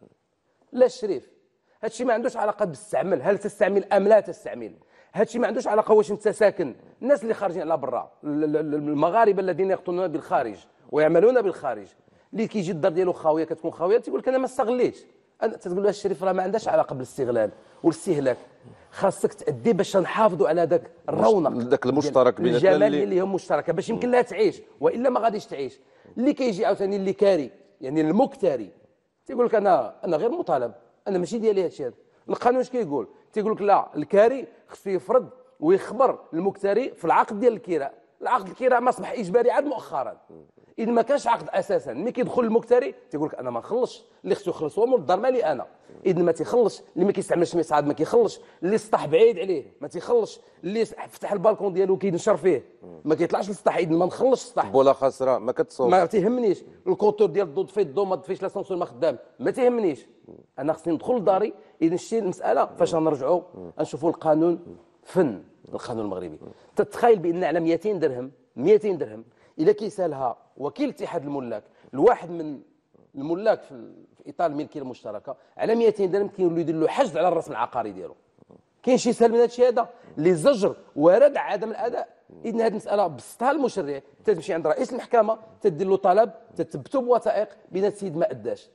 لا الشريف. هذا الشيء ما عندوش علاقه بالستعمل، هل تستعمل ام لا تستعمل. هذا الشيء ما عندوش علاقه واش انت ساكن. الناس اللي خارجين على برا، المغاربه الذين يقطنون بالخارج ويعملون بالخارج، اللي كيجي الدار ديالو خاويه كتكون خاويه، تيقول لك انا ما استغليتش. تقول له الشريف راه ما عندهاش علاقه بالاستغلال والاستهلاك، خاصك تأدي باش نحافظوا على ذاك الرونق، ذاك المشترك بين الجمال اللي هم مشتركه باش يمكن لها تعيش، والا ما غاديش تعيش. اللي كيجي عاوتاني اللي كاري، يعني المكتري، تيقول لك انا غير مطالب، انا ماشي ديالي هذا الشيء. القانون اش كيقول؟ تيقول لك لا، الكاري خصو يفرض ويخبر المكتري في العقد ديال الكراء. العقد الكراء ما اصبح اجباري عاد مؤخرا. اذا ما كانش عقد اساسا، ملي كيدخل المكتري تيقول لك انا ما نخلصش، اللي خصو يخلص هو مول الدار مالي انا. اذا ما تيخلصش، اللي ما كيستعملش المصعد ما كيخلصش، اللي السطح بعيد عليه ما تيخلصش، اللي فتح البالكون ديالو كينشر فيه ما كيطلعش للسطح، اذا ما نخلصش السطح. بولا خاسره ما كتصوب، ما تيهمنيش. الكوتور ديال الضو طفيت الضو ما طفيش، لاسانسور ما خدام، ما تيهمنيش. انا خصني ندخل لداري. اذا شتي المساله فاش غنرجعوا نشوفوا القانون فن، القانون المغربي. تتخيل بان على 200 درهم اذا كيسالها وكيل اتحاد الملاك لواحد من الملاك في اطار الملكيه المشتركه على 200 درهم، كيولوا يدير له حجز على الرسم العقاري ديالو. كاين شي سهل من هذا الشيء هذا اللي زجر وردع عدم الاداء. اذا هذه المساله بسطها المشرع، تمشي عند رئيس المحكمه تدير له طلب، تثبتوا بوثائق بان السيد ما اداش.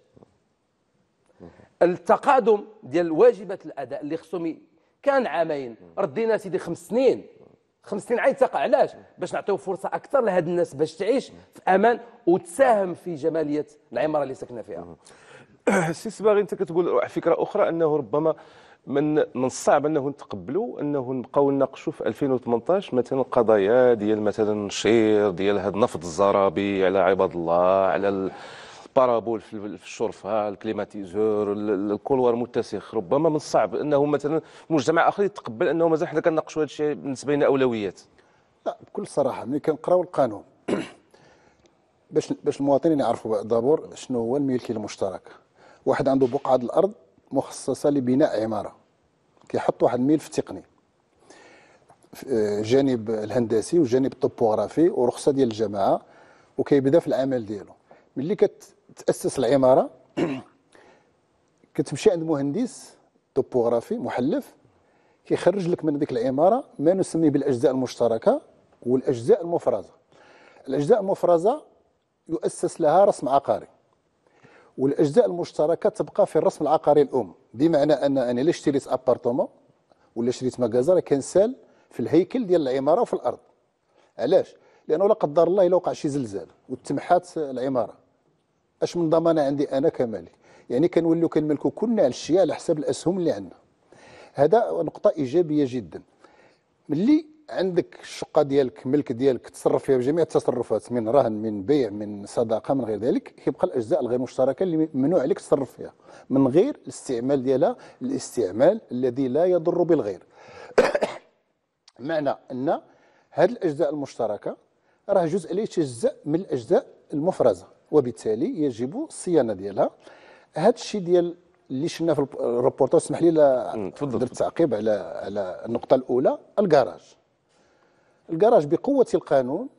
التقادم ديال واجبات الاداء اللي خصهم كان عامين، ردينا سيدي 5 سنين. 5 سنين عاد تقع. علاش؟ باش نعطيو فرصه اكثر لهاد الناس باش تعيش في امان وتساهم في جماليه العماره اللي ساكنه فيها. سي صباغي، انت كتقول فكره اخرى انه ربما من الصعب انه نتقبلوا انه نبقاو نناقشوا في 2018 مثلا قضايا ديال مثلا النشير ديال هذا نفض الزرابي على عباد الله، على البارابول في الشرفه، الكليماتيزور، الكولوار متسخ. ربما من الصعب انه مثلا مجتمع اخر يتقبل انه مازال حنا كنناقشوا هذا الشيء بالنسبه لنا اولويات. لا، بكل صراحه ملي كنقراو القانون باش المواطنين يعرفوا دابور شنو هو الملكيه المشتركه. واحد عنده بقعه الارض مخصصه لبناء عماره، كيحط واحد الملف تقني، جانب الهندسي وجانب الطوبوغرافي ورخصه ديال الجماعه، وكيبدا في العمل ديالو. ملي كتاسس العماره كتمشي عند مهندس طوبوغرافي محلف، كيخرج لك من ديك العماره ما نسميه بالاجزاء المشتركه والاجزاء المفرزه. الاجزاء المفرزه يؤسس لها رسم عقاري، والاجزاء المشتركه تبقى في الرسم العقاري الام. بمعنى ان انا الا اشتريت ابارتومون ولا شريت مكازا كنسال في الهيكل ديال العماره وفي الارض. علاش؟ لانه لا قدر الله الا وقع شي زلزال وتمحات العماره، اش من ضمانه عندي انا كمالك؟ يعني كنوليو كنملكوا كلنا على الشيء على حساب الاسهم اللي عندنا. هذا نقطه ايجابيه جدا. ملي عندك الشقه ديالك، ملك ديالك، تصرف فيها بجميع التصرفات، من رهن، من بيع، من صدقه، من غير ذلك، كيبقى الاجزاء الغير مشتركه اللي ممنوع عليك تصرف فيها من غير الاستعمال ديالها، الاستعمال الذي لا يضر بالغير. معنى ان هذه الاجزاء المشتركه راه جزء لا يتجزا من الاجزاء المفرزه، وبالتالي يجب الصيانه ديالها. هذا الشيء ديال اللي شفنا في الروبورتاج، اسمح لي درت تعقيب على النقطه الاولى. الكراج بقوه القانون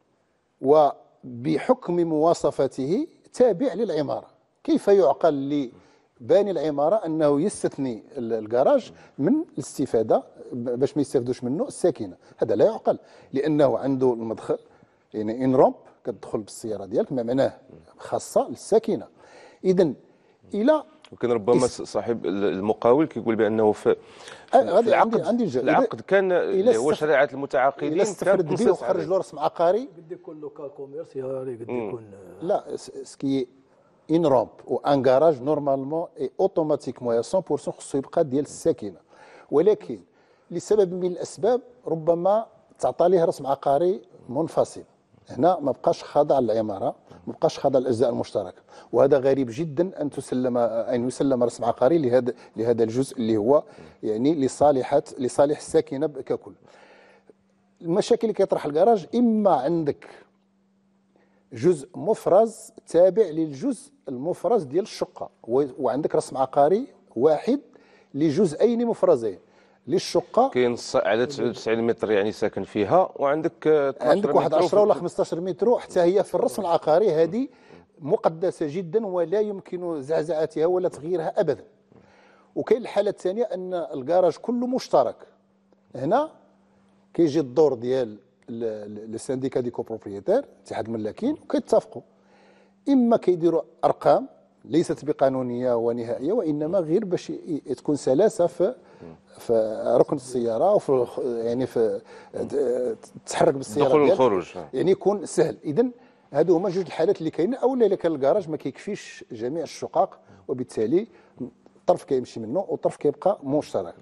وبحكم مواصفاته تابع للعماره. كيف يعقل لباني العماره انه يستثني الكراج من الاستفاده باش ما يستافدوش منه الساكنه؟ هذا لا يعقل، لانه عنده المدخل، يعني ان رومب كتدخل بالسياره ديالك، ما معناه خاصه للساكنه. اذا الى وكان ربما صاحب المقاول كيقول بانه في العقد كان اللي هو شريعه المتعاقدين الا استفرد به وخرج له رسم عقاري قد يكون لوكال كوميرسيال، قد يكون لا سكي ان رومب و ان كراج نورمالمون اي اوتوماتيكمون 100% خصو يبقى ديال الساكنه، ولكن لسبب من الاسباب ربما تعطى ليه رسم عقاري منفصل. هنا ما بقاش خاضع للعماره، ما بقاش خاضع للاجزاء المشتركه، وهذا غريب جدا ان يسلم رسم عقاري لهذا الجزء اللي هو يعني لصالح الساكنه ككل. المشاكل اللي كيطرح الكراج، اما عندك جزء مفرز تابع للجزء المفرز ديال الشقه، وعندك رسم عقاري واحد لجزئين مفرزين للشقه. كاين على 90 متر يعني ساكن فيها، وعندك واحد 10 ولا 15 متر، حتى هي في الرسم العقاري هذه مقدسه جدا ولا يمكن زعزعتها ولا تغييرها ابدا. وكاين الحاله الثانيه ان الكراج كله مشترك. هنا كيجي الدور ديال السانديكا دي كوبروبريتير، اتحاد الملاكين، وكيتفقوا. اما كيديروا ارقام ليست بقانونيه ونهائيه، وانما غير باش تكون سلاسه في ركن السياره، وفي يعني في تتحرك بالسياره الدخول والخروج، يعني يكون سهل. اذا هادو هما جوج الحالات اللي كاينين. اولا الا كان الكراج ما كيكفيش جميع الشقق، وبالتالي طرف كيمشي منه وطرف كيبقى مشترك.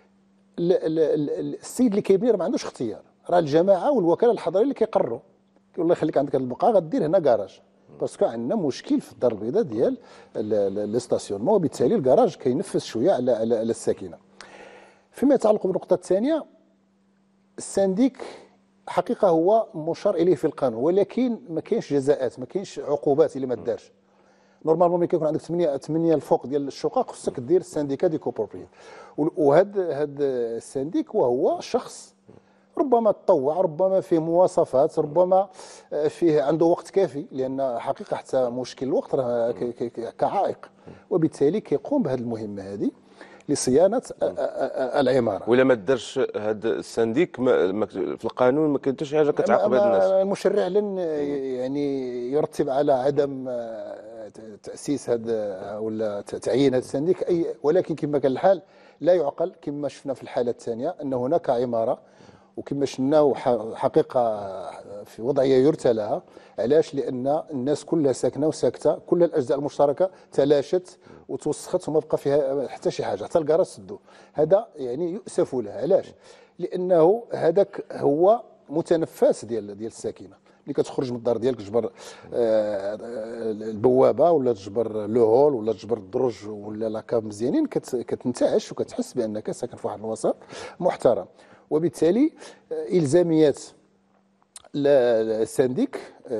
السيد اللي كيبني راه ما عندوش اختيار، راه الجماعه والوكاله الحضريه اللي كيقرروا، كيقول الله يخليك عندك هذه البقعه غدير هنا كراج، باسكو عندنا مشكل في الدار البيضاء ديال الاستاسيونمون، وبالتالي الكراج كينفذ شويه على الساكنه. فيما يتعلق بالنقطه الثانيه، السانديك حقيقه هو مشار اليه في القانون، ولكن ما كاينش جزاءات، ما كاينش عقوبات اللي ما دارش. نورمالمون ملي كيكون عندك 8 الفوق ديال الشقق خصك دير السانديكا دي كوبروبريت. وهذا السانديك وهو شخص ربما تطوع، ربما فيه مواصفات، ربما فيه عنده وقت كافي، لان حقيقه حتى مشكل الوقت راه كعائق، وبالتالي كيقوم بهذه المهمه هذه لصيانه العماره. ولا ما دارش هذا السانديك في القانون ما كاين حتى شي حاجه كتعاقب هاد الناس. المشرع لن يعني يرتب على عدم تاسيس هذا ولا تعيين هذا السانديك ولكن كما كان الحال لا يعقل كما شفنا في الحاله الثانيه ان هناك عماره، وكما شفنا حقيقه في وضعيه يرثى لها. علاش؟ لان الناس كلها ساكنه وساكته، كل الاجزاء المشتركه تلاشت وتوسخت وما بقى فيها حتى شي حاجه، حتى الكراج سدوه. هذا يعني يؤسف له. علاش؟ لانه هذاك هو متنفس ديال الساكنه. ملي كتخرج من الدار ديالك تجبر البوابه ولا تجبر لو هول ولا تجبر الدرج ولا لاكاب مزيانين، كتنتعش وكتحس بانك ساكن في واحد الوسط محترم. وبالتالي الزاميات السانديك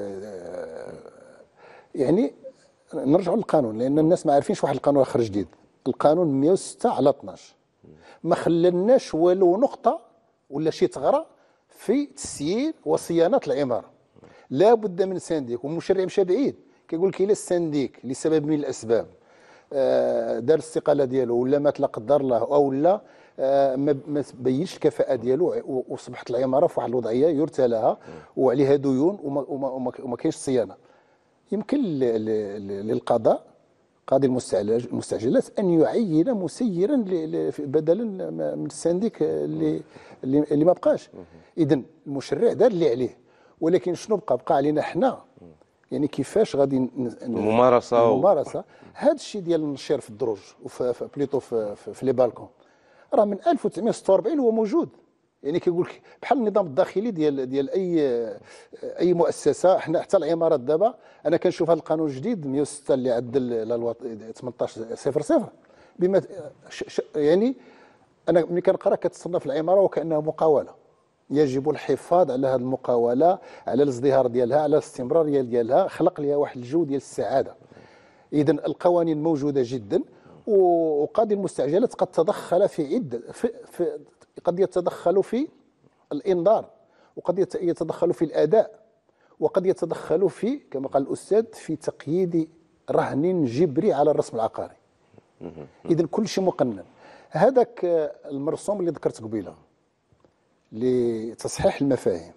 يعني نرجعوا للقانون، لان الناس ما عارفينش واحد القانون خرج جديد، القانون 106 على 12 ما خلناش ولو نقطه ولا شي ثغره في تسيير وصيانه العماره. لا بد من سانديك، والمشرع مشى بعيد، كيقول لك الا السانديك لسبب من الاسباب دار الاستقاله ديالو ولا مات لا قدر الله، او لا ما تبينش الكفاءه ديالو وصبحت العماره في واحد الوضعيه يرثى لها وعليها ديون وما كاينش صيانه، يمكن للقضاء قاضي المستعجلات ان يعين مسيرا بدلا من السانديك اللي ما بقاش. اذا المشرع دار اللي عليه، ولكن شنو بقى علينا حنا؟ يعني كيفاش غادي الممارسه هذا الشيء ديال النشير في الدروج وفي بليطو في لي بالكون راه من 1946 هو موجود. يعني كيقول لك بحال النظام الداخلي ديال اي مؤسسه. حنا حتى العمارات دابا انا كنشوف هذا القانون الجديد 106 اللي عدل 18/00 بما يعني انا ملي كنقرا كتصنف العماره وكانها مقاوله. يجب الحفاظ على هذه المقاوله، على الازدهار ديالها، على الاستمراريه ديالها، خلق لها واحد الجو ديال السعاده. اذا القوانين موجوده جدا، وقاضي المستعجلات قد تدخل في عدة قد يتدخل في الإنذار، وقد يتدخل في الأداء، وقد يتدخل في كما قال الأستاذ في تقييد رهن جبري على الرسم العقاري. إذن كل شيء مقنن. هذاك المرسوم اللي ذكرت قبيله لتصحيح المفاهيم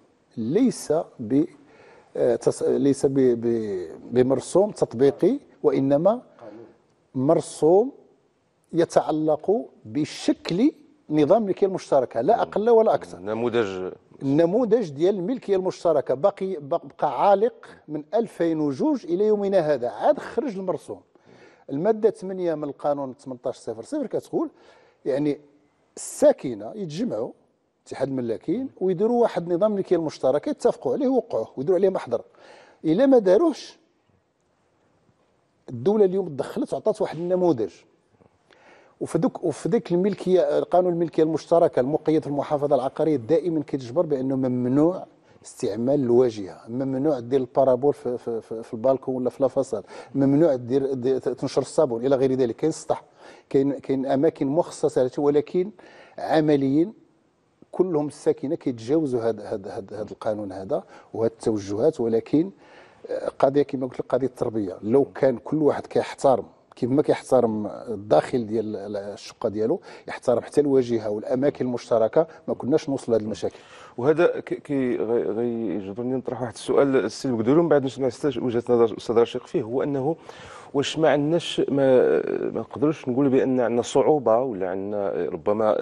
ليس بمرسوم تطبيقي، وإنما مرسوم يتعلق بشكل نظام الملكية المشتركة لا أقل ولا أكثر. النموذج ديال الملكية المشتركة بقى عالق من 2002 إلى يومنا هذا، عاد خرج المرسوم. المادة 8 من القانون 18/00 كتقول يعني الساكنة يتجمعوا اتحاد الملاكين ويديروا واحد نظام الملكية المشتركة يتفقوا عليه ويوقعوه ويديروا عليه محضر. إلا ما داروش الدولة اليوم تدخلت وعطات واحد النموذج، وفي ذيك الملكية قانون الملكية المشتركة المقيد في المحافظة العقارية دائما كيتجبر بأنه ممنوع استعمال الواجهه، ممنوع دير البارابول في البالكون ولا في لافاساد، ممنوع دير تنشر الصابون الى غير ذلك. كاين سطح، كاين اماكن مخصصه، ولكن عمليا كلهم الساكنه كيتجاوزوا هذا القانون هذا وهذه التوجهات. ولكن قضيه كما قلت لك قضيه التربيه، لو كان كل واحد كيحترم كيف ما كيحترم الداخل ديال الشقه ديالو، يحترم حتى الواجهه والاماكن المشتركه، ما كناش نوصلوا لهذه المشاكل. وهذا غيجبرني نطرح واحد السؤال السي البكدوري من بعد نسمع وجهه نظر الاستاذ رشيق فيه، هو انه واش ما عندناش ما نقدروش نقولوا بان عندنا صعوبه ولا عندنا ربما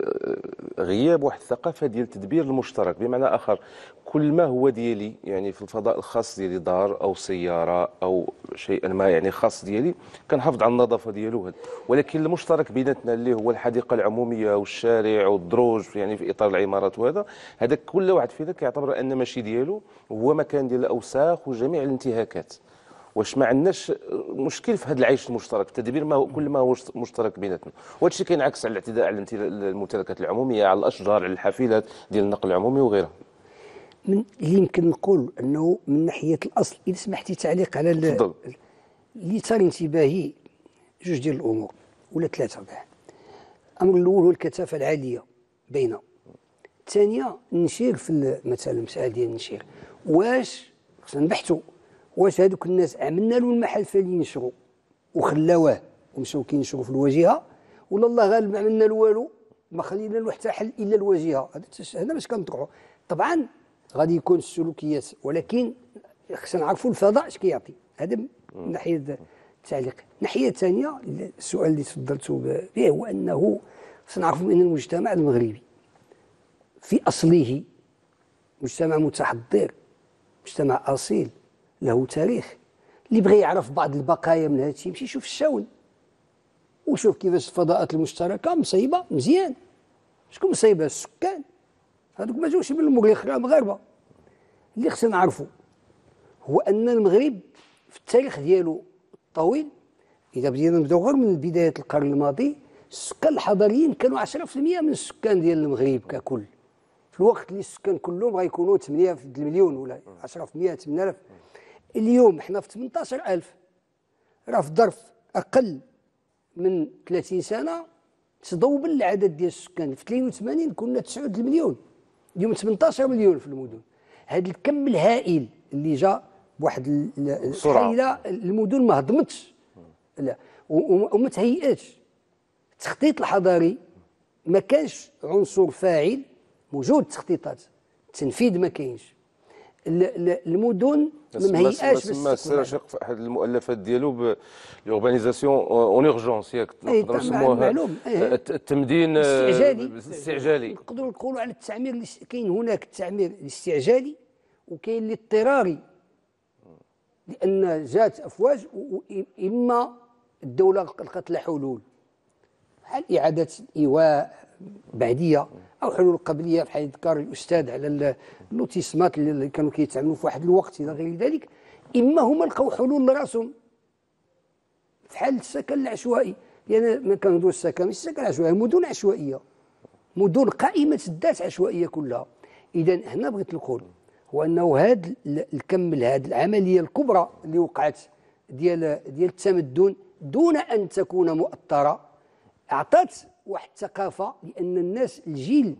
غياب واحد الثقافه ديال التدبير المشترك؟ بمعنى اخر، كل ما هو ديالي يعني في الفضاء الخاص ديالي، دار او سياره او شيء ما يعني خاص ديالي، كنحافظ على النظافه ديالو، ولكن المشترك بيناتنا اللي هو الحديقه العموميه والشارع والدروج يعني في اطار العمارات، وهذا هذاك كل واحد فينا كيعتبر ان ماشي ديالو، هو مكان ديال الاوساخ وجميع الانتهاكات. واش ما عندناش مشكل في هذا العيش المشترك، في التدبير ما هو كل ما هو مشترك بيناتنا؟ وهذا الشيء كينعكس على الاعتداء على الممتلكات العموميه، على الاشجار، على الحافلات ديال النقل العمومي وغيرها. من اللي يمكن نقول انه من ناحيه الاصل، اذا سمحتي تعليق على اللي ثار انتباهي جوج ديال الامور ولا ثلاثه كاع. الامر الاول هو الكثافه العاليه بينه. الثانيه النشير في مثلا المساله ديال النشير، واش خصنا نبحثوا واش هذوك الناس عملنا له المحل فين ينشروا وخلاوه ومشاو كينشروا في الواجهه، ولا الله غالب ما عملنا له والو ما خلينا له حتى حل الا الواجهه. هذا باش كنطرحوا. طبعا غادي يكون السلوكيات، ولكن خصنا نعرفوا الفضاء اش كيعطي. هذا من ناحيه التعليق. الناحيه الثانيه السؤال اللي تفضلتوا به هو انه خصنا نعرفوا ان المجتمع المغربي في اصله مجتمع متحضر، مجتمع اصيل له تاريخ. اللي بغى يعرف بعض البقايا من هذا الشيء يمشي يشوف الشاون وشوف كيفاش الفضاءات المشتركه مصيبه مزيان. شكون مصيبه؟ السكان، هذوك ما جاوش من المغرب مغاربه. اللي خصنا نعرفوا هو ان المغرب في التاريخ ديالو الطويل، اذا بدينا نبداو غير من بدايه القرن الماضي، السكان الحضريين كانوا 10% من السكان ديال المغرب ككل، في الوقت اللي السكان كلهم غيكونوا 8 مليون ولا 10% 8000. اليوم حنا في 18000. راه في ظرف اقل من 30 سنه تضوبل العدد ديال السكان. في 82 كنا 9 مليون، اليوم 18 مليون في المدن. هذا الكم الهائل اللي جا بواحد الحيله، المدن ما هضمتش لا وما تهيئتش. التخطيط الحضاري ما كانش عنصر فاعل، موجود تخطيطات، التنفيذ ما كاينش. المدن ما مهيئاش باستقبال. السي في احد المؤلفات ديالو بالاوربانيزاسيون اون اورجونس، ياك نقدروا نسموها التمدين الاستعجالي. نقدروا نقولوا على التعمير. كاين هناك التعمير الاستعجالي وكاين الاضطراري، لان جات افواج واما الدوله لقات لها حلول بحال اعاده ايواء بعديه او حلول قبليه، بحال ذكر الاستاذ على اللوتيسمات اللي كانوا كيتعملوا في واحد الوقت الى غير ذلك. اما هما لقاو حلول لراسهم بحال السكن العشوائي، لان ما كنهضروا السكن مش السكن العشوائي، مدن عشوائيه، مدن قائمه الذات عشوائيه كلها. اذا هنا بغيت نقول هو انه هذا الكم، هذه العمليه الكبرى اللي وقعت ديال التمدن دون أن تكون مؤطرة أعطت واحد الثقافة، لأن الناس الجيل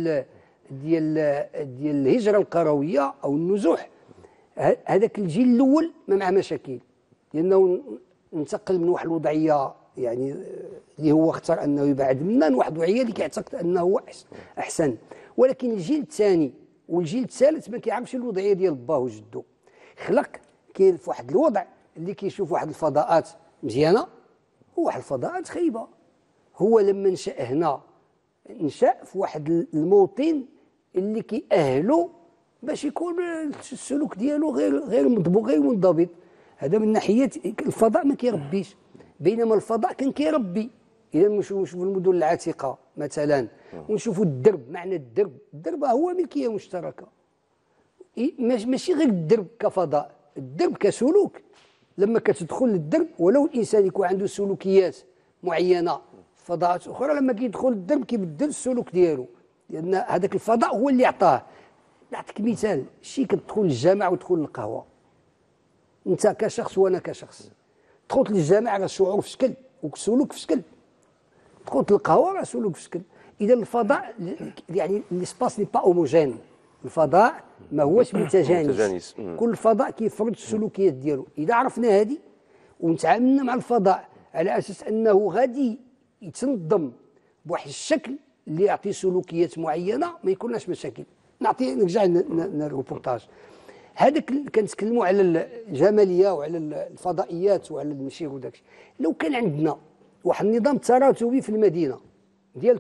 ديال الهجرة القروية أو النزوح، هذاك الجيل الأول ما مع مشاكل، لأنه انتقل من واحد الوضعية يعني اللي هو اختار أنه يبعد منها لواحد الوضعية اللي كيعتقد أنه هو أحسن. ولكن الجيل الثاني والجيل الثالث ما كيعرفش الوضعية ديال باه وجدو، خلق كاين في واحد الوضع اللي كيشوف واحد الفضاءات مزيانة وواحد الفضاءات خايبة. هو لما نشأ هنا نشأ في واحد الموطن اللي كيأهلو باش يكون السلوك ديالو غير مضبوط غير منضبط. هذا من ناحية الفضاء ما كيربيش، بينما الفضاء كان كيربي. إذا نشوفوا المدن العتيقة مثلا ونشوفوا الدرب، معنى الدرب هو ملكية مشتركة، ماشي غير الدرب كفضاء، الدرب كسلوك. لما كتدخل للدرب ولو الإنسان يكون عنده سلوكيات معينة فضاءات أخرى، لما كيدخل الدرب كيبدل السلوك ديالو، لأن هذاك الفضاء هو اللي عطاه. نعطيك مثال، شي كتدخل للجامع وتدخل للقهوة، أنت كشخص وأنا كشخص، دخلت للجامع راه شعور في شكل وسلوك في شكل، دخلت للقهوة راه سلوك في شكل. إذا الفضاء يعني الاسباس ني با هوموجين، الفضاء ما هوش متجانس. كل فضاء كيفرض السلوكيات ديالو. إذا عرفنا هذه ونتعاملنا مع الفضاء على أساس أنه غادي يتنظم بواحد الشكل اللي يعطي سلوكيات معينة، ما يكونش مشاكل. نرجع للريبورتاج هذاك كنتكلموا على الجمالية وعلى الفضائيات وعلى المشير وداكشي. لو كان عندنا واحد النظام تراتبي في المدينة ديال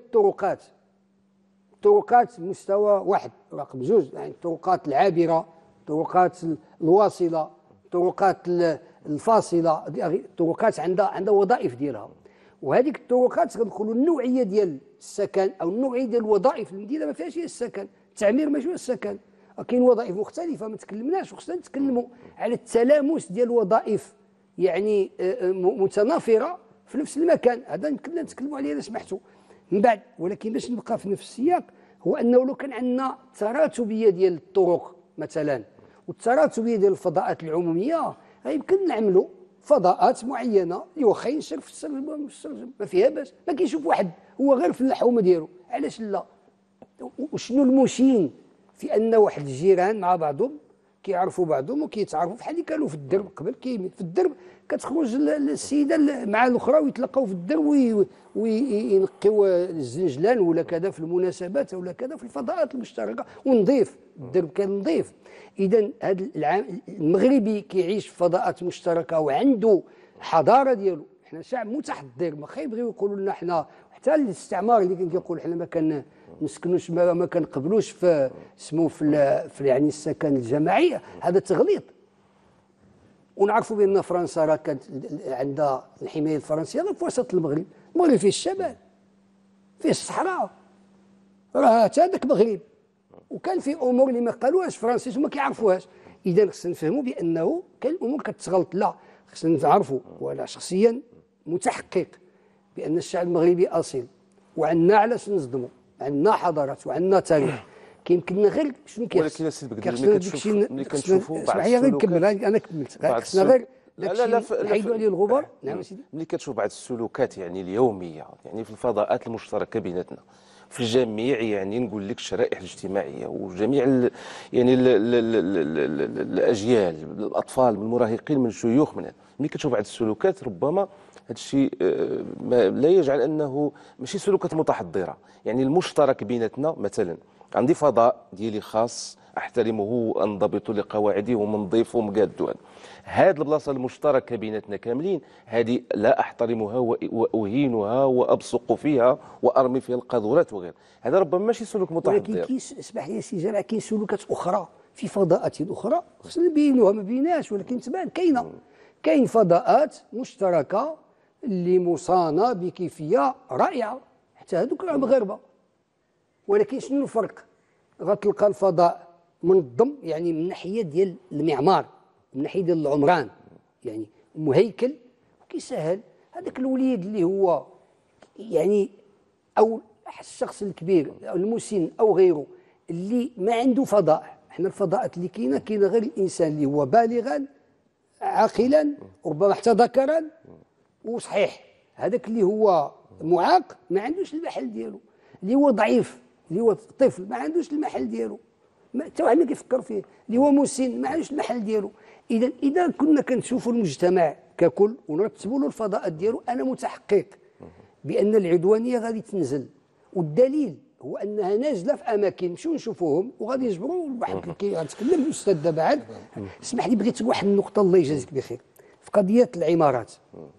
الطرقات مستوى واحد رقم جوج، يعني الطرقات العابرة، الطرقات الواصلة، الطرقات الفاصلة، الطرقات عندها وظائف ديالها. وهذيك الطرقات غندخلوا النوعية ديال السكن أو النوعية ديال الوظائف المدينة ما فيهاش هي السكن، التعمير ماشي هو السكن، كاين وظائف مختلفة ما تكلمناش، وخصنا نتكلموا على التلامس ديال الوظائف يعني متنافرة في نفس المكان. هذا يمكن نتكلموا عليه إذا سمحتوا من بعد. ولكن باش نبقى في نفس السياق، هو أنه لو كان عندنا تراتبية ديال الطرق مثلا والتراتبية ديال الفضاءات العمومية، يمكن نعملوا فضاءات معينة اللي واخا ينشر في السرجم ما فيها باس، ما كيشوف واحد هو غير في اللحومة ديالو، علاش لا؟ وشنو المشين في أن واحد الجيران مع بعضهم كيعرفوا بعضهم وكيتعرفوا بحال اللي كانوا في الدرب قبل. في الدرب كتخرج السيده مع الاخرى ويتلقاو في الدرب وينقيو الزنجلان ولا كذا في المناسبات ولا كذا في الفضاءات المشتركه ونضيف. الدرب كان نظيف. اذا هذا المغربي كيعيش في فضاءات مشتركه وعنده حضاره ديالو. احنا شعب متحضر، ما يبغيو يقولوا لنا احنا حتى الاستعمار اللي كان كيقول احنا ما نسكنوش ما كنقبلوش في اسمه في يعني السكن الجماعي، هذا تغليط. ونعرفوا بان فرنسا راه كانت عندها الحمايه الفرنسيه في وسط المغرب. المغرب فيه الشمال، فيه الصحراء، راه حتى هذاك مغرب، وكان في امور اللي ما قالوهاش فرنسيس وما كيعرفوهاش. اذا خصنا نفهموا بانه كاين الامور كتغلط. لا، خصنا نعرفوا، وانا شخصيا متحقق بان الشعب المغربي اصيل، وعندنا علاش نصدموا، عندنا حضارات وعندنا تاريخ. كيمكننا غير شنو كيخص. ولكن السيد بكري ملي كنشوفوا بعض اسمح لي غير نكمل، انا كملت. خصنا غير لا نحيدوا عليه الغبار. نعم سيدي. ملي كتشوف بعض السلوكات يعني اليوميه يعني في الفضاءات المشتركه بيناتنا في جميع يعني نقول لك الشرائح الاجتماعيه وجميع يعني الاجيال، الاطفال من المراهقين من الشيوخ، من ملي كتشوف بعض السلوكات ربما هذا الشيء لا يجعل انه ماشي سلوكات متحضره. يعني المشترك بيناتنا مثلا عندي فضاء ديالي خاص احترمه وانضبط لقواعده ومنظيف ومقاد. هذه البلاصه المشتركه بيناتنا كاملين هذه لا احترمها واهينها وابصق فيها وارمي فيها القاذورات وغير. هذا ربما ماشي سلوك متحضر. ولكن اسمح لي سي جماعه، كاين سلوكات اخرى في فضاءات اخرى خصنا نبينوها، ما بيناش ولكن تبان كاينه. كاين فضاءات مشتركه اللي مصانه بكيفيه رائعه، حتى هذوك راه مغاربه. ولكن شنو الفرق؟ غتلقى الفضاء منظم يعني من ناحيه ديال المعمار، من ناحيه ديال العمران، يعني مهيكل وكيسهل. هذاك الوليد اللي هو يعني او الشخص الكبير او المسن او غيره اللي ما عنده فضاء. احنا الفضاءات اللي كاينه غير الانسان اللي هو بالغا عاقلا ربما حتى ذكرا وصحيح هذاك اللي هو معاق ما عندوش المحل ديالو، اللي هو ضعيف اللي هو طفل ما عندوش المحل ديالو، حتى واحد ما كيفكر فيه، اللي هو مسن ما عندوش المحل ديالو. اذا كنا كنشوفوا المجتمع ككل ونرتبوا له الفضاءات ديالو، انا متحقق بان العدوانيه غادي تنزل، والدليل هو انها نازله في اماكن نمشيو نشوفوهم وغادي يجبروا واحد غنتكلم الاستاذ دابا عاد. اسمح لي بغيت واحد النقطه الله يجازيك بخير في قضيه العمارات.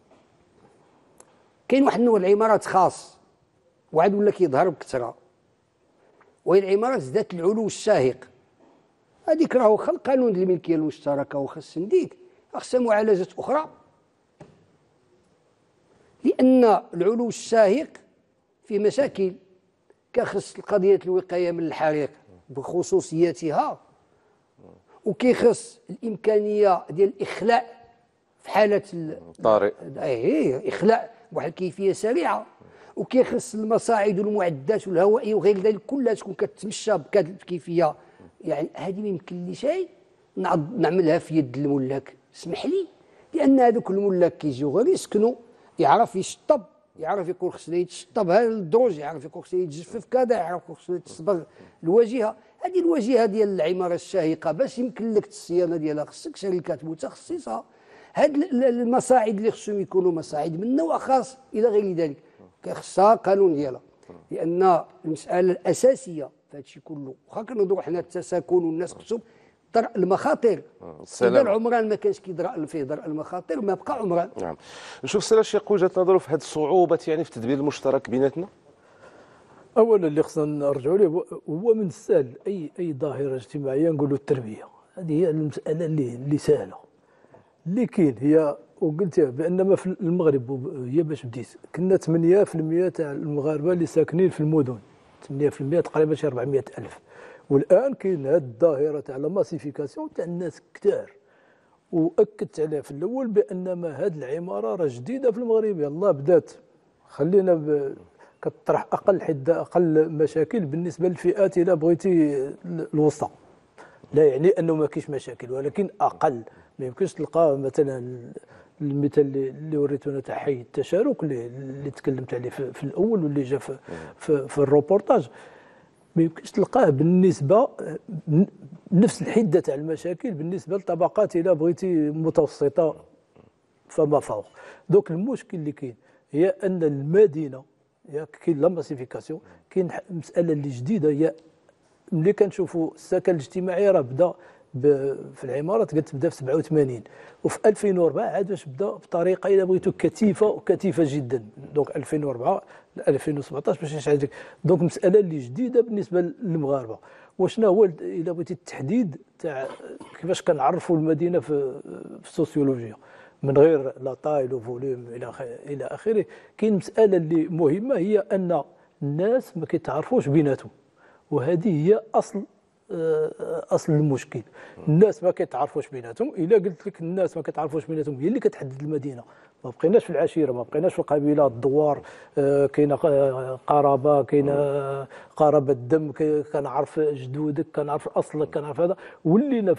كاين واحد النوع العمارات خاص وعاد ولا كيظهر بكثره، وهي العمارات ذات العلو الشاهق. هذيك راهو قانون الملكيه المشتركه وخاص ديك خاصها معالجات اخرى، لان العلو الشاهق فيه مشاكل كخص قضيه الوقايه من الحريق بخصوصياتها، وكيخص الامكانيه ديال الاخلاء في حاله طارئ، اخلاء بواحد الكيفيه سريعه، وكيخص المصاعد والمعدات والهوائيه وغير ذلك كلها تكون كتمشى بكيفيه. يعني هذه ما يمكن لي شيء نعملها في يد الملاك، اسمح لي، لان هذوك الملاك كيجيو غير يسكنوا، يعرف يشطب، يعرف يكون خصنا يتشطب هذا الدروج، يعرف يكون خصنا يتجفف كذا، يعرف يكون خصنا تصبغ الواجهه. هذه الواجهه ديال العماره الشاهقه باش يمكن لك الصيانه ديالها خصك شركات متخصصه. هاد المصاعد اللي خصهم يكونوا مصاعد من نوع خاص الى غير ذلك خصها قانون ديالها، لان المساله الاساسيه في هذا الشيء كله، واخا كنهضروا حنا التساكن والناس خصهم درء المخاطر. اذا العمران ما كانش كيدرأ فيه درء المخاطر ما بقى عمران. نعم. نشوف سي الشيخ وجهه نظره في هذه الصعوبه يعني في التدبير المشترك بيناتنا. اولا اللي خصنا نرجعوا له هو من السهل اي ظاهره اجتماعيه نقولوا التربيه، هذه هي المساله اللي سهله، اللي كاين هي وقلت بان ما في المغرب هي باش بديت كنا 8% تاع المغاربه اللي ساكنين في المدن، 8% تقريبا شي 400,000، والان كاين هذه الظاهره تاع لاماسيفيكاسيون تاع الناس كثار. واكدت عليها في الاول بان ما هذه العماره راه جديده في المغرب، يلاه بدات خلينا كتطرح اقل حده اقل مشاكل بالنسبه للفئات الى بغيتي الوسطى، لا يعني انه ما كاينش مشاكل ولكن اقل. ما يمكنش تلقى مثلا المثال اللي وريتونا تاع حي التشارك اللي تكلمت عليه في الاول واللي جا في الروبورتاج، ما يمكنش تلقاه بالنسبه نفس الحده تاع المشاكل بالنسبه لطبقات الى بغيتي متوسطه فما فوق. دوك المشكل اللي كاين هي ان المدينه كاين لاماسيفيكاسيون، كاين مساله اللي جديده هي ملي كنشوفوا السكن الاجتماعي راه بدا في العمارات قلت بدا في 87، وفي 2004 عاد باش بدا بطريقه الى بغيتو كثيفه جدا. دونك 2004 ل 2017 باش يشعل ديك. دونك مساله اللي جديده بالنسبه للمغاربه. وشنا هو الى بغيتي التحديد تاع كيفاش كنعرفوا المدينه في السوسيولوجيا من غير لا طاي لو فوليوم الى اخره. كاين مساله اللي مهمه هي ان الناس ما كيتعرفوش بيناتهم، وهذه هي اصل المشكل. الناس ما كيتعرفوش بيناتهم. الا قلت لك الناس ما كيتعرفوش بيناتهم هي اللي كتحدد المدينه. ما بقيناش في العشيره، ما بقيناش في القبيله، الدوار، كاينه قرابه، كاينه قرابه الدم، كنعرف جدودك، كنعرف اصلك، كنعرف هذا. ولينا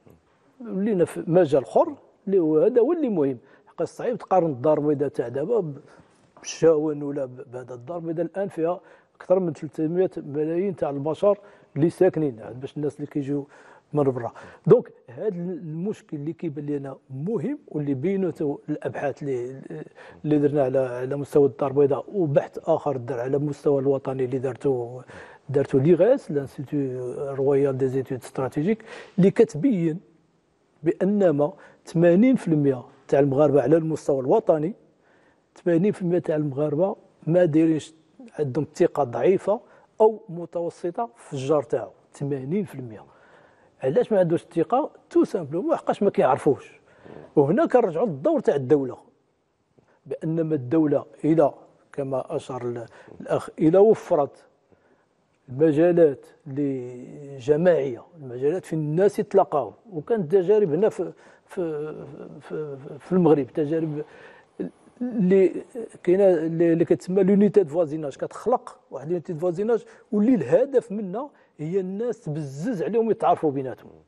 في مجال حر اللي هو هذا هو اللي مهم. حق صعيب تقارن الدار البيضاء تاع دابا بالشاون ولا بهذا. الدار البيضاء الان فيها اكثر من 300 ملايين تاع البشر اللي ساكنين، باش الناس اللي كيجيو من برا. دونك هذا المشكل اللي كيبان لنا مهم واللي بينته الابحاث اللي درنا على مستوى الدار البيضاء، وبحث اخر دار على المستوى الوطني اللي دارته ليغاس لانستيتو رويال دي زيتود استراتيجيك، اللي كتبين بان 80% تاع المغاربه على المستوى الوطني، 80% تاع المغاربه ما دايرينش، عندهم ثقه ضعيفه او متوسطه في الجار تاعو. 80%. علاش ما عندوش الثقه؟ تو سامبلومون حقاش ما كيعرفوش. وهنا كنرجعوا للدور تاع الدوله، بانما الدوله الى كما اشار الاخ الى وفرت المجالات جماعيه، المجالات في الناس يتلاقاو. وكانت تجارب هنا في المغرب، تجارب اللي كاينه اللي كتسمى لونيتي دو فوازيناج، كتخلق واحد لونيتي دو فوازيناج واللي الهدف منها هي الناس تبزز عليهم يتعرفوا بيناتهم.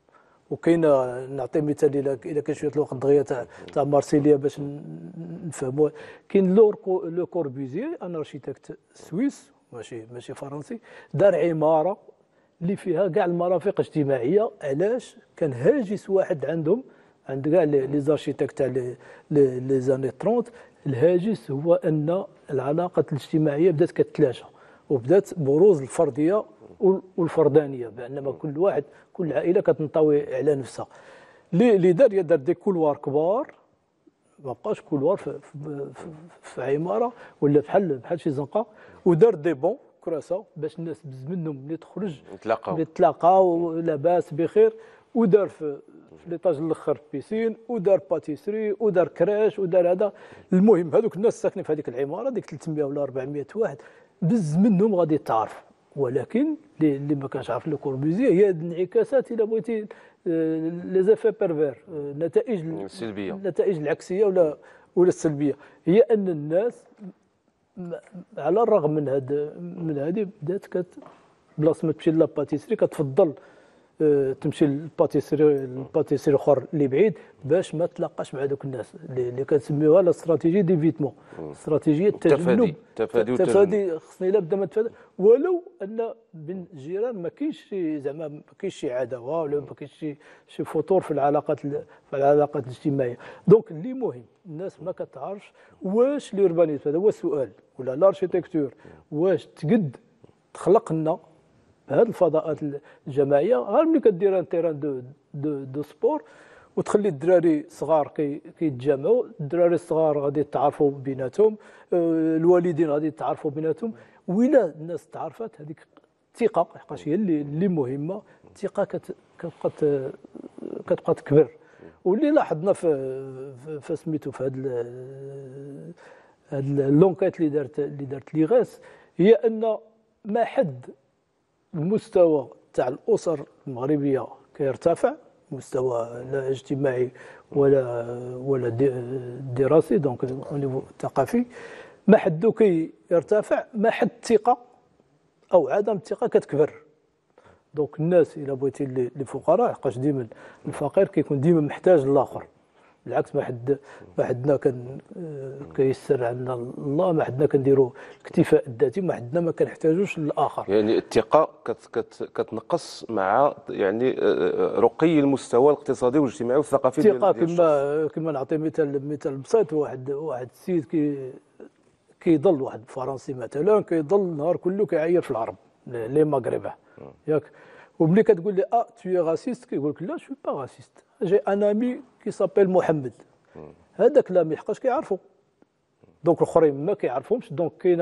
وكاين نعطي مثال الا كان شويه الوقت دغيا تاع مارسيليا باش نفهموا. كاين لو كوربوزيي ان ارشيتكت سويس ماشي فرنسي، دار عماره اللي فيها كاع المرافق الاجتماعيه. علاش؟ كان هاجس واحد عندهم عند كاع لي زارشيتكت تاع لي زاني 30. الهاجس هو ان العلاقه الاجتماعيه بدات كتلاشى وبدات بروز الفرديه والفردانيه، بانما كل عائله كتنطوي على نفسها. اللي دار دي كولوار كبار، ما بقاش كولوار في عماره ولا بحال شي زنقه، ودار دي بون كراسه باش الناس بز منهم ملي تخرج يتلاقاو لاباس بخير، ودار في ليطاج الاخر بيسين، ودار باتيسري، ودار كراش، ودار هذا. المهم هذوك الناس ساكنين في هذيك العماره ديك 300 ولا 400 واحد بز منهم غادي يتعرفوا. ولكن اللي ما كانش عارف لو كوربوزيي هي الانعكاسات الى بغيتي لي زافي بيرفير، النتائج السلبيه، النتائج العكسيه ولا السلبيه، هي ان الناس على الرغم من هذه بدات بلاصه ما تمشي لاباتيسري كتفضل تمشي للباتيسري اخر اللي بعيد باش ما تلاقاش مع دوك الناس اللي كنسميوها لا استراتيجي ديفيتمون، استراتيجيه التجنب، التفادي. خصني لابد ما نتفادى، ولو ان بين الجيران ما كاينش زعما ما كاينش شي عداوه ولا ما كاينش شي فتور في العلاقات الاجتماعيه. دونك اللي مهم الناس ما كتعرفش واش اليوربانيزم، هذا هو السؤال، ولا الاركيتكتور واش تقد تخلق لنا هذه الفضاءات الجماعيه. غير ملي كدير ان تيران دو سبور وتخلي الدراري الصغار كيتجمعوا، الدراري الصغار غادي يتعرفوا بيناتهم، الوالدين غادي يتعرفوا بيناتهم. وإلا الناس تعرفت هذيك الثقه، حقاش هي اللي مهمه، الثقه كتبقى تكبر. واللي لاحظنا في سميتو في هذه اللونكات اللي دارت ليغاس هي ان ما حد المستوى تاع الاسر المغربيه كيرتفع، مستوى لا اجتماعي ولا دراسي، دونك او نيفو الثقافي، ما حدو كيرتفع، ما حد الثقه او عدم الثقه كتكبر. دونك الناس الا بغيتي اللي فقراء، حقاش ديما الفقير كيكون ديما محتاج للاخر، بالعكس ما حدنا كيسر عندنا الله، ما حدنا كنديروا الاكتفاء الذاتي، ما حدنا ما كنحتاجوش للاخر. يعني الثقه كتنقص مع يعني رقي المستوى الاقتصادي والاجتماعي والثقافي ديال الثقه. كما نعطي مثال بسيط، واحد السيد كيضل واحد فرنسي مثلا كيضل النهار كله كيعير في العرب لي مغربه ياك، وملي كتقول لي تو راسيست كيقول لك لا شو با راسيست، جي ان امي كي سابيل محمد. هذاك لا ما يحقاش كيعرفوا، دونك الاخرين ما كيعرفهمش. دونك كاين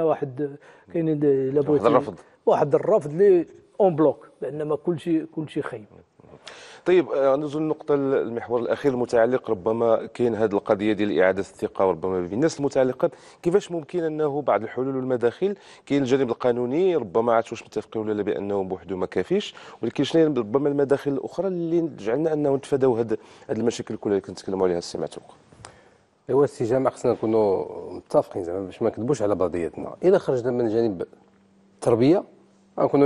لا بغيتي واحد الرفض لي اون بلوك، بانما كل شيء خايب. طيب نزول النقطة المحور الأخير المتعلق، ربما كاين هذه القضية ديال إعادة الثقة وربما بين الناس المتعلقات، كيفاش ممكن أنه بعض الحلول والمداخل، كاين الجانب القانوني ربما عاد واش متفقين ولا لا بأنه بوحده ما كافيش، ولكن شنو ربما المداخل الأخرى اللي تجعلنا أنه نتفاداو هذه المشاكل كلها اللي كنتكلموا عليها السي معتوق؟ ايوا السي جامع، خصنا نكونوا متفقين زعما باش ما نكذبوش على بعضياتنا. إلا خرجنا من جانب التربية غنكونوا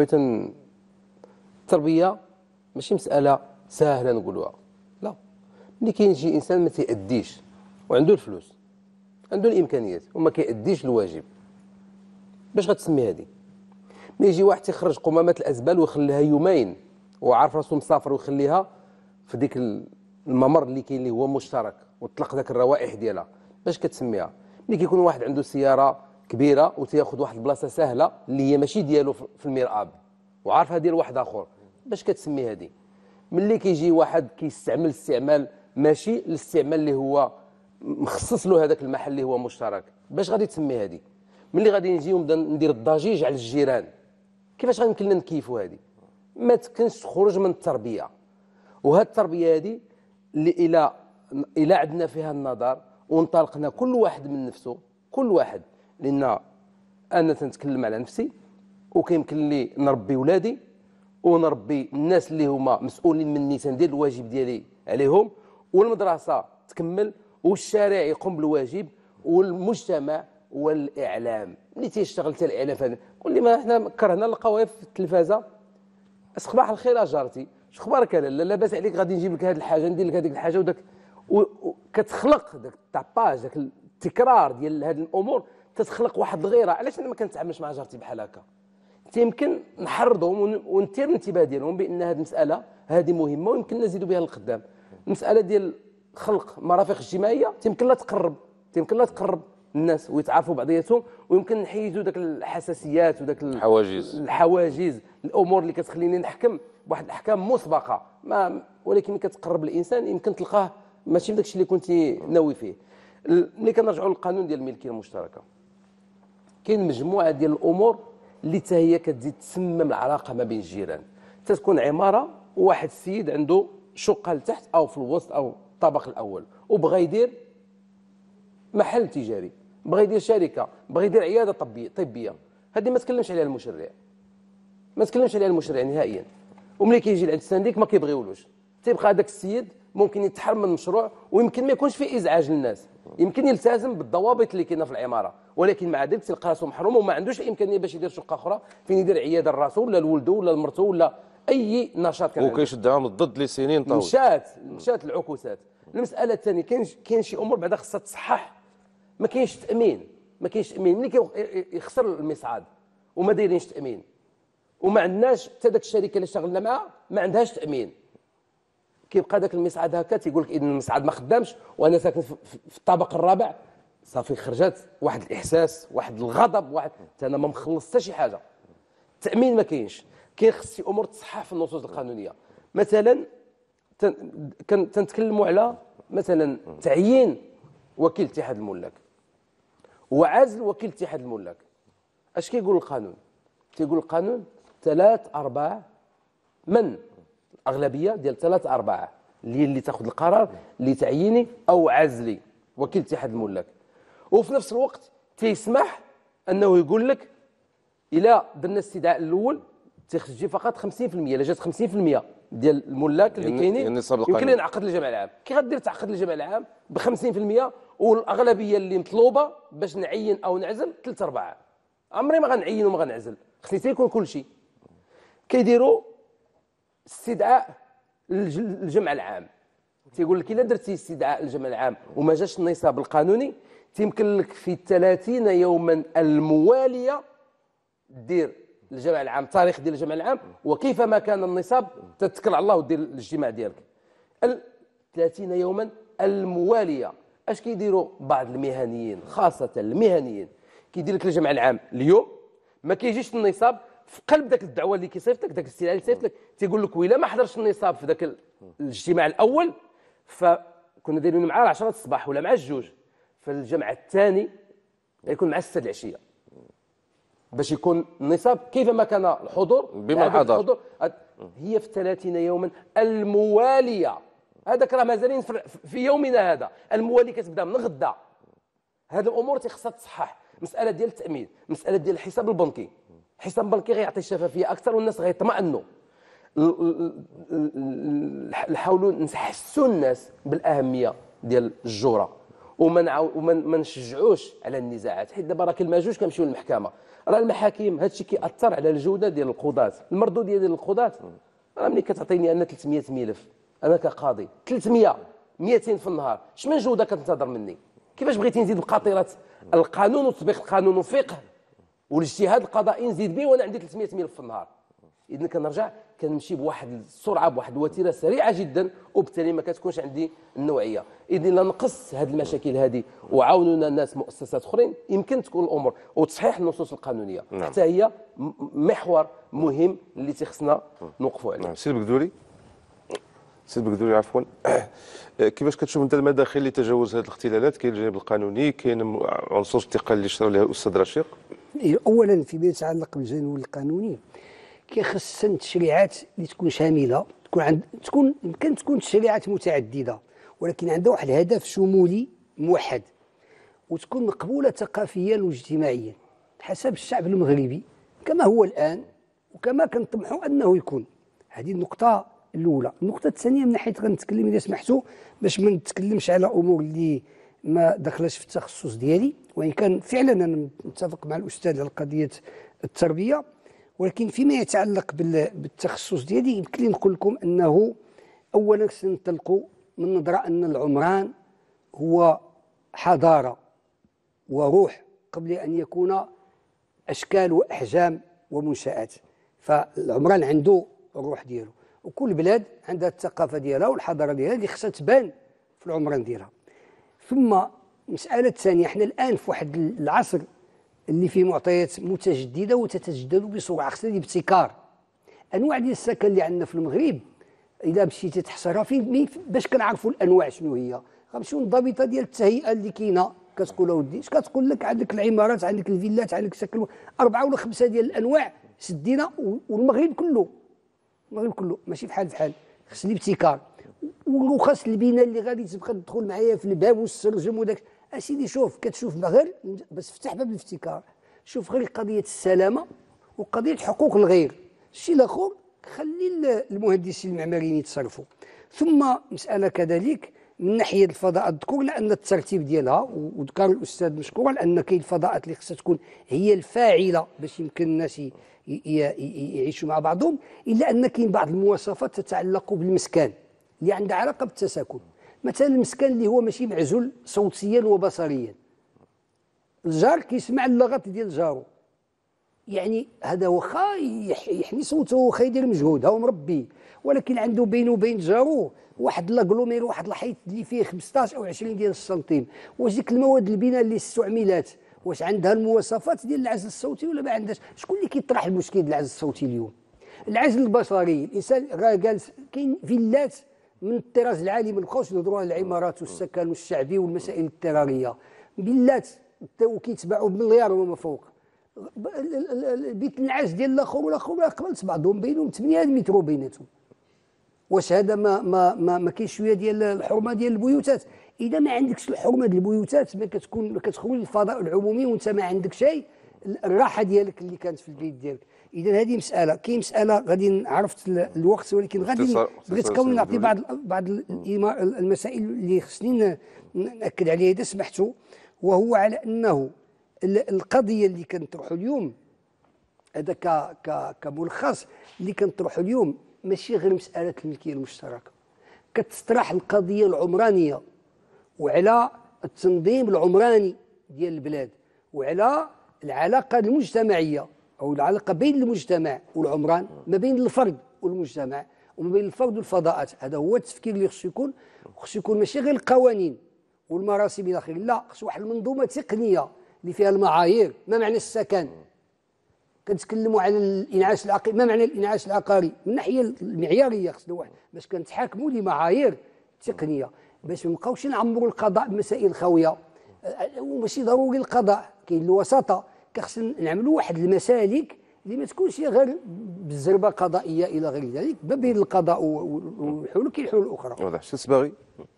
التربية ماشي مسألة ساهله نقولوها، لا. ملي كاين شي انسان ما تيأديش وعنده الفلوس، عنده الامكانيات وما كيأديش الواجب، باش غتسمي هذه؟ ملي يجي واحد تيخرج قمامه الازبال ويخليها يومين وعارف راسو مسافر ويخليها في ديك الممر اللي كاين اللي هو مشترك وطلق ذاك الروائح ديالها، باش كتسميها؟ ملي كيكون واحد عنده سياره كبيره وتياخذ واحد البلاصه سهله اللي هي ماشي ديالو في المرآب وعارفها ديال واحد اخر، باش كتسمي هذه؟ ملي كيجي واحد كيستعمل استعمال ماشي الاستعمال اللي هو مخصص له هذاك المحل اللي هو مشترك، باش غادي تسمي هذه؟ ملي غادي نجي ونبدا ندير الضجيج على الجيران، كيفاش غيمكن لنا نكيفوا هذه؟ ما تكنش تخرج من التربيه. وهذه التربيه هذه اللي الى عندنا فيها النظر وانطلقنا كل واحد من نفسه، كل واحد، لان انا تنتكلم على نفسي وكيمكن لي نربي ولادي ونربي الناس اللي هما مسؤولين مني، تندير الواجب ديالي عليهم، والمدرسه تكمل، والشارع يقوم بالواجب، والمجتمع والاعلام اللي تيشتغل حتى الاعلام. قول لي ما احنا كرهنا نلقاوها في التلفازه، صباح الخير جارتي، اخبارك؟ لا لاباس عليك، غادي نجيب لك هذه الحاجه، ندير لك هذيك الحاجه، وداك كتخلق داك التاباج، داك التكرار ديال هذه الامور تتخلق واحد الغيره. علاش انا ما كنتعاملش مع جارتي بحال هكا؟ يمكن نحرضهم ونثير الانتباه ديالهم بان هذه المساله هذه مهمه ويمكن نزيدوا بها للقدام. المساله ديال خلق مرافق اجتماعيه يمكن لا تقرب الناس ويتعرفوا بعضياتهم، ويمكن نحيدوا داك الحساسيات وداك الحواجز، الامور اللي كتخليني نحكم بواحد الاحكام مسبقه، ولكن ملي كتقرب الانسان يمكن تلقاه ماشي بداك الشيء اللي كنتي ناوي فيه. ملي كنرجعوا للقانون ديال الملكيه المشتركه، كاين مجموعه ديال الامور اللي حتى هي كتزيد تسمم العلاقه ما بين الجيران. تتكون عماره وواحد السيد عنده شقه لتحت او في الوسط او الطابق الاول، وبغى يدير محل تجاري، بغى يدير شركه، بغى يدير عياده طبيه، هذه ما تكلمش عليها المشرع، نهائيا. وملي كيجي لعند السنديك ما كيبغيولوش، تيبقى هذاك السيد ممكن يتحرم من المشروع، ويمكن ما يكونش فيه ازعاج للناس، يمكن يلتزم بالضوابط اللي كاينه في العماره، ولكن مع ذلك تلقى راسو محروم وما عندوش الامكانيه باش يدير شقه اخرى فين يدير عياده لراسو ولا لولده ولا لمرته ولا اي نشاط كان، وكيشدها من الضد لسنين طويله. مشات العكوسات. المساله الثانيه، كاين شي امور بعدا خصها تصحح. ما كاينش تامين ملي يخسر المصعد وما دايرينش تامين، وما عندناش حتى داك الشركه اللي اشتغلنا معها ما عندهاش تامين، كيبقى داك المصعد هكا تيقول لك ان المصعد ما خدامش وانا ساكن في الطابق الرابع، صافي خرجت واحد الاحساس، واحد الغضب، واحد انا ما مخلص حتى شي حاجه. التامين ما كاينش، كاين خص امور تصحح في النصوص القانونيه. مثلا تنتكلموا على مثلا تعيين وكيل اتحاد الملاك وعزل وكيل اتحاد الملاك. اش كيقول القانون؟ تيقول القانون 3/4 من الاغلبيه ديال 3/4 اللي تاخذ القرار لتعييني او عزلي وكيل اتحاد الملاك، وفي نفس الوقت تيسمح انه يقول لك الى درنا الاستدعاء الاول تيجي فقط 50%، الا جات 50% ديال الملاك اللي كاينين يمكن ينعقد الجمع العام. كي غدير تعقد الجمع العام ب 50% والاغلبيه اللي مطلوبه باش نعين او نعزل 3/4؟ عمري ما غنعين وما غنعزل، خصني تيكون كل شيء. كيديروا استدعاء الجمع العام، تيقول لك الا درتي استدعاء الجمع العام وما جاش النصاب القانوني تيمكن لك في 30 يوما المواليه دير الجمع العام، تاريخ ديال الجمع العام وكيفما كان النصاب تتكل على الله ودير الاجتماع ديالك 30 يوما المواليه. اش كيديروا بعض المهنيين، خاصه المهنيين، كيدير لك الجمع العام اليوم ما كيجيش النصاب في قلب ذاك الدعوه اللي كيصيفط لك، ذاك الاستدعاء اللي صيفط لك، تيقول لك وإلا ما حضرش النصاب في ذاك الاجتماع الاول فكنا دايرين مع 10 الصباح ولا مع 2، فالجمع الثاني غيكون مع 6 العشيه باش يكون النصاب كيفما كان الحضور بما حضر. هي في 30 يوما المواليه. هذاك راه مازالين في يومنا هذا، الموالي كتبدا من غدا. هذه الامور خصها تصحح. مساله ديال التامين، مساله ديال الحساب البنكي، الحساب البنكي غيعطي الشفافيه اكثر والناس غيطمئنوا. نحاولوا نحسوا الناس بالاهميه ديال الجوره وما نشجعوش على النزاعات، حيت دابا راه كلمه جوج كنمشيو للمحكمه. راه المحاكم هذا الشيء كيأثر على الجوده ديال القضاة، المردوديه ديال القضاة. راه ملي كتعطيني انا 300 ملف انا كقاضي 300 200 في النهار، اش من جوده كتنتظر مني؟ كيفاش بغيتي نزيد بقاطره القانون وتطبيق القانون وفقه والاجتهاد القضائي نزيد به وانا عندي 300 ملف في النهار؟ اذا كنرجع كنمشي بواحد السرعه بواحد الوتيره سريعه جدا، وبالتالي ما كتكونش عندي النوعيه. اذا لا نقص هذه المشاكل هذه وعاونونا الناس مؤسسات اخرين يمكن تكون الامور وتصحيح النصوص القانونيه. حتى هي محور مهم اللي تيخصنا نوقفوا عليه. سيد بكدوري عفوا، كيفاش كتشوف انت المداخل لتجاوز هذه الاختلالات؟ كاين الجانب القانوني، كاين عنصر الثقه اللي اشار لها الاستاذ رشيق. اولا فيما يتعلق بالجانب القانوني كيخص التشريعات اللي تكون شامله، يمكن تكون تشريعات متعدده ولكن عندها واحد الهدف شمولي موحد، وتكون مقبوله ثقافيا واجتماعيا حسب الشعب المغربي كما هو الان وكما كنطمحوا انه يكون. هذه النقطه الاولى. النقطه الثانيه من ناحيه غنتكلم اذا سمحتوا باش ما نتكلمش على امور اللي ما دخلش في التخصص ديالي، وان كان فعلا انا متفق مع الاستاذ على قضيه التربيه، ولكن فيما يتعلق بالتخصص ديالي يمكن لي نقول لكم انه اولا سننطلقوا من نظره ان العمران هو حضاره وروح قبل ان يكون اشكال واحجام ومنشات. فالعمران عنده الروح ديالو، وكل بلاد عندها الثقافه ديالها والحضاره ديالها اللي خصها تبان في العمران ديالها. ثم المساله الثانيه، احنا الان في واحد العصر اللي فيه معطيات متجدده وتتجدد بسرعه، خصنا الابتكار. انواع ديال السكن اللي عندنا في المغرب اذا مشيتي تحصرها فين باش كنعرفوا الانواع شنو هي؟ غنمشيو للضابطه ديال التهيئه اللي كاينه، كتقول اودي اش كتقول لك؟ عندك العمارات، عندك الفيلات، عندك سكن 4 ولا 5 ديال الانواع سدينا، والمغرب كله ماشي بحال خص الابتكار وخاص البناء اللي غادي تبقى تدخل معايا في الباب والسرجم وداك. اسيدي شوف، كتشوف غير بس فتح باب الابتكار، شوف غير قضيه السلامه وقضيه حقوق الغير، الشيء الاخر خلي المهندسين المعماريين يتصرفوا. ثم مساله كذلك من ناحيه الفضاءات، ذكر لان الترتيب ديالها، وذكر الاستاذ مشكورا لان كاين الفضاءات اللي خصها تكون هي الفاعله باش يمكن الناس يعيشوا مع بعضهم، الا ان كاين بعض المواصفات تتعلق بالمسكن اللي عندها علاقه بالتساكن. مثلا المسكن اللي هو ماشي معزول صوتيا وبصريا، الجار كيسمع اللغط ديال جارو، يعني هذا واخا يحني صوته واخا يدير مجهود، هو مربي، ولكن عنده بينه وبين جارو واحد لاكلومير، واحد الحيط اللي فيه 15 او 20 ديال السنتيم. واش ديك المواد البناء اللي استعملات واش عندها المواصفات ديال العزل الصوتي ولا ما عندهاش؟ شكون اللي كيطرح المشكل ديال العزل الصوتي اليوم؟ العزل البصري، الانسان راه جالس كاين فيلات من الطراز العالي، ما نبقاوش نهضروا على العمارات والسكن والشعبي والمسائل الاضطراريه، فيلات وكيتباعوا بمليار وما فوق. البيت النعاس ديال الاخر والاخر ما قبلت بعضهم بينهم 8 متر بيناتهم. واش هذا ما كاين شويه ديال الحرمه ديال البيوتات؟ اذا ما عندكش الحرمه ديال البيوتات ما كتخرج للفضاء العمومي وانت ما عندك شيء، الراحه ديالك اللي كانت في البيت ديالك. اذا هذه مساله، كاين مساله غادي عرفت الوقت، ولكن غادي بغيت كون نعطي بعض المسائل اللي خصني ناكد عليها اذا سمحتوا، وهو على انه القضيه اللي كنطرحوا اليوم، هذا كملخص اللي كنطرحوا اليوم، ماشي غير مساله الملكيه المشتركه، كتطرح القضيه العمرانيه وعلى التنظيم العمراني ديال البلاد وعلى العلاقه المجتمعيه او العلاقه بين المجتمع والعمران، ما بين الفرد والمجتمع وما بين الفرد والفضاءات. هذا هو التفكير اللي خصو يكون ماشي غير القوانين والمراسم الى اخره، لا، خص واحد المنظومه تقنيه اللي فيها المعايير. ما معنى السكن؟ كنتكلموا على الانعاش العقاري، ما معنى الانعاش العقاري؟ من الناحيه المعياريه خصنا واحد باش كنتحاكموا لمعايير تقنيه، باش ما نبقاوش نعمروا القضاء بمسائل خاويه. وماشي ضروري القضاء، كاين الوساطه، خصنا نعملوا واحد المسالك اللي ما تكونش غير بالزربه قضائيه الى غير ذلك، ما بين القضاء والحلول كاين حلول اخرى. واضح. سي الصباغي.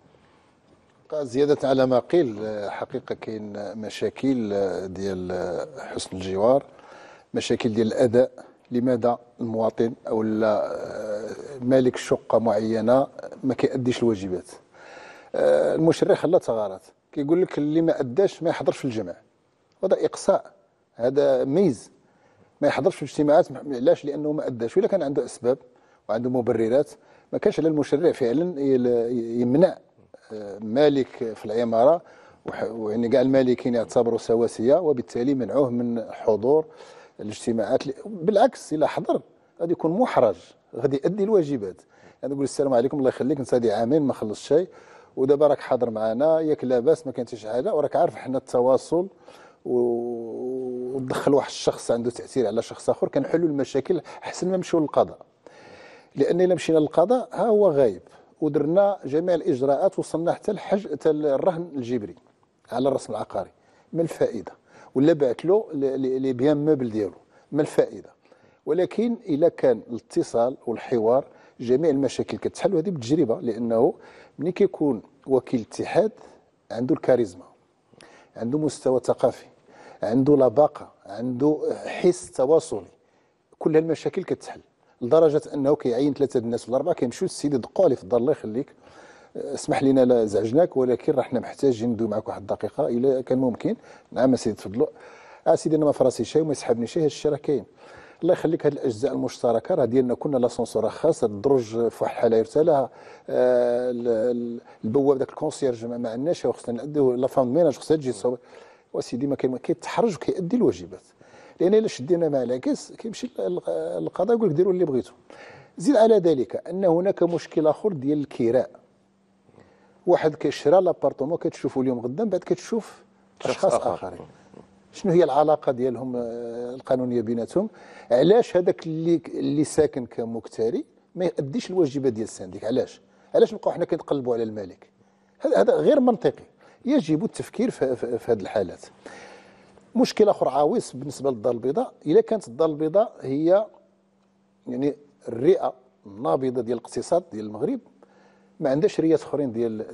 زيادة على ما قيل، حقيقة كاين مشاكل ديال حسن الجوار، مشاكل ديال الأداء. لماذا المواطن أو مالك شقة معينة ما كيأديش الواجبات؟ المشرع خلى ثغرات، كيقول لك اللي ما أداش ما يحضرش في الجمع، وهذا إقصاء، هذا ميز، ما يحضرش في الاجتماعات. علاش؟ لأنه ما أداش، وإلا كان عنده أسباب وعنده مبررات ما كانش على المشرع فعلا يمنع مالك في العمارة، ويعني كاع المالكين يعتبروا سواسية، وبالتالي منعوه من حضور الاجتماعات. بالعكس، إلا حضر غادي يكون محرج، غادي يؤدي الواجبات. يعني يقول السلام عليكم الله يخليك، انت هادي عامين ما خلصت شيء، ودابا راك حاضر معنا، ياك لاباس ما كانت شي حاجه، وراك عارف حنا التواصل وتدخل واحد الشخص عنده تاثير على شخص اخر، كنحلوا المشاكل احسن ما نمشيو للقضاء. لان الا مشينا للقضاء ها هو غايب، ودرنا جميع الاجراءات، وصلنا حتى الرهن الجبري على الرسم العقاري، ما الفائده؟ ولا بعت له لي بيان موبل ديالو، ما الفائده؟ ولكن الا كان الاتصال والحوار جميع المشاكل كتحل، وهذه بالتجربه. لانه ملي كيكون وكيل اتحاد عنده الكاريزما، عنده مستوى ثقافي، عنده لباقه، عنده حس تواصلي، كل المشاكل كتحل، لدرجه انه كيعين 3 الناس ولا 4 كيمشيو للسيد يدقوا عليه في الدار، الله يخليك اسمح لنا لا زعجناك، ولكن راه حنا محتاجين ندوي معك واحد الدقيقه الا كان ممكن. نعم سيدي تفضلوا. سيدي انا ما فراسي شيء وما يسحبني شيء، هذا الشيء راه كاين. الله يخليك هذه الاجزاء المشتركه راه ديالنا كنا لاسونسور خاص، الدرج في واحد الحاله يرسلها البواب ذاك الكونسيرج ما عندناش، خصنا نعديو لا فام ميناج خصها تجي تصوب. وسيدي ما كيتحرج وكيأدي الواجبات، لان الا شدينا مع العكس كيمشي القضاء يقول لك ديروا اللي بغيتوا. زيد على ذلك ان هناك مشكل اخر ديال الكراء. واحد كيشرى لابارتومون كتشوفوا اليوم غدا من بعد كتشوف اشخاص اخرين. شنو هي العلاقه ديالهم القانونيه بيناتهم؟ علاش هذاك اللي ساكن كمكتري ما يأديش الواجبات ديال السنديك؟ علاش نبقاو حنا كنقلبوا على المالك؟ هذا غير منطقي. يجب التفكير في هذه الحالات. مشكل اخر عويص بالنسبه للدار البيضاء، الا كانت الدار البيضاء هي يعني الرئه النابضه ديال الاقتصاد ديال المغرب، ما عندهاش ريات اخرين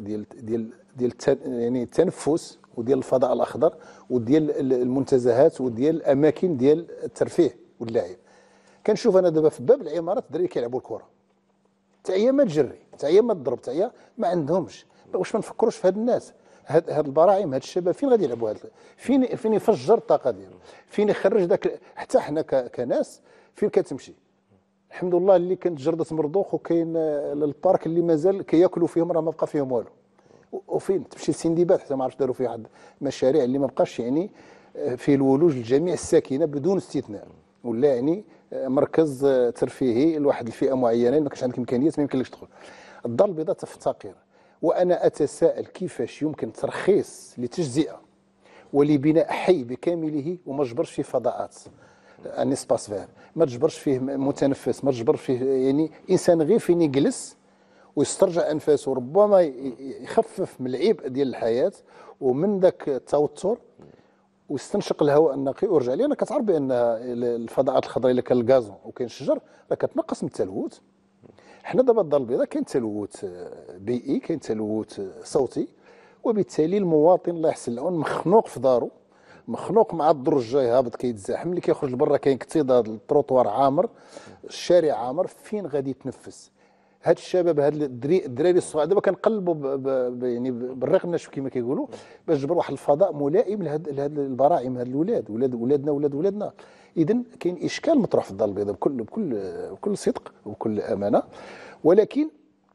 ديال يعني التنفس وديال الفضاء الاخضر وديال المنتزهات وديال الاماكن ديال الترفيه واللعب. كنشوف انا دابا في باب العمارات الدراري كيلعبوا الكره، حتى هي ما تجري، حتى هي ما تضرب، حتى هي ما عندهمش. واش ما نفكروش في هاد الناس، هاد البراعم، هاد الشباب فين غادي يلعبوا؟ فين يفجر الطاقه ديالو؟ فين يخرج ذاك؟ حتى حنا كناس فين كتمشي؟ الحمد لله اللي كانت جرده مرضوخ وكاين البارك اللي مازال كياكلوا فيهم، راه ما بقى فيهم والو. وفين تمشي للسندبات حتى ما عرفتش داروا فيه واحد مشاريع اللي ما بقاش يعني فيه الولوج لجميع الساكنه بدون استثناء، ولا يعني مركز ترفيهي لواحد الفئه معينه ما كانش عندك امكانيات ما يمكنلكش تدخل. الدار البيضاء تفتقر، وانا اتساءل كيفاش يمكن ترخيص لتجزئه ولبناء حي بكامله وما تجبرش فيه فضاءات ان اسباس فير، ما تجبرش فيه متنفس، ما تجبرش فيه يعني انسان غير فين يجلس ويسترجع انفاسه، وربما يخفف من العبء ديال الحياه ومن ذاك التوتر ويستنشق الهواء النقي ويرجع. لان كتعرف بان الفضاءات الخضراء الا كان الغازون وكاين الشجر راه كتنقص من التلوث. حنا دابا الدار البيضاء كاين تلوث بيئي، كاين تلوث صوتي، وبالتالي المواطن الله يحسن العون مخنوق في دارو، مخنوق مع الدرج جاي هابط كيتزاحم، اللي كيخرج لبرا كاين اكتظاظ، التروطوار عامر، الشارع عامر، فين غادي يتنفس؟ هاد الشباب هاد الدراري الصغار دابا كنقلبوا يعني بالرغم النشف كما كيقولوا باش نجبر واحد الفضاء ملائم لهاد البراعم، هاد ولادنا ولادنا. اذا كاين اشكال مطروح في الدار البيضاء بكل صدق وبكل امانه، ولكن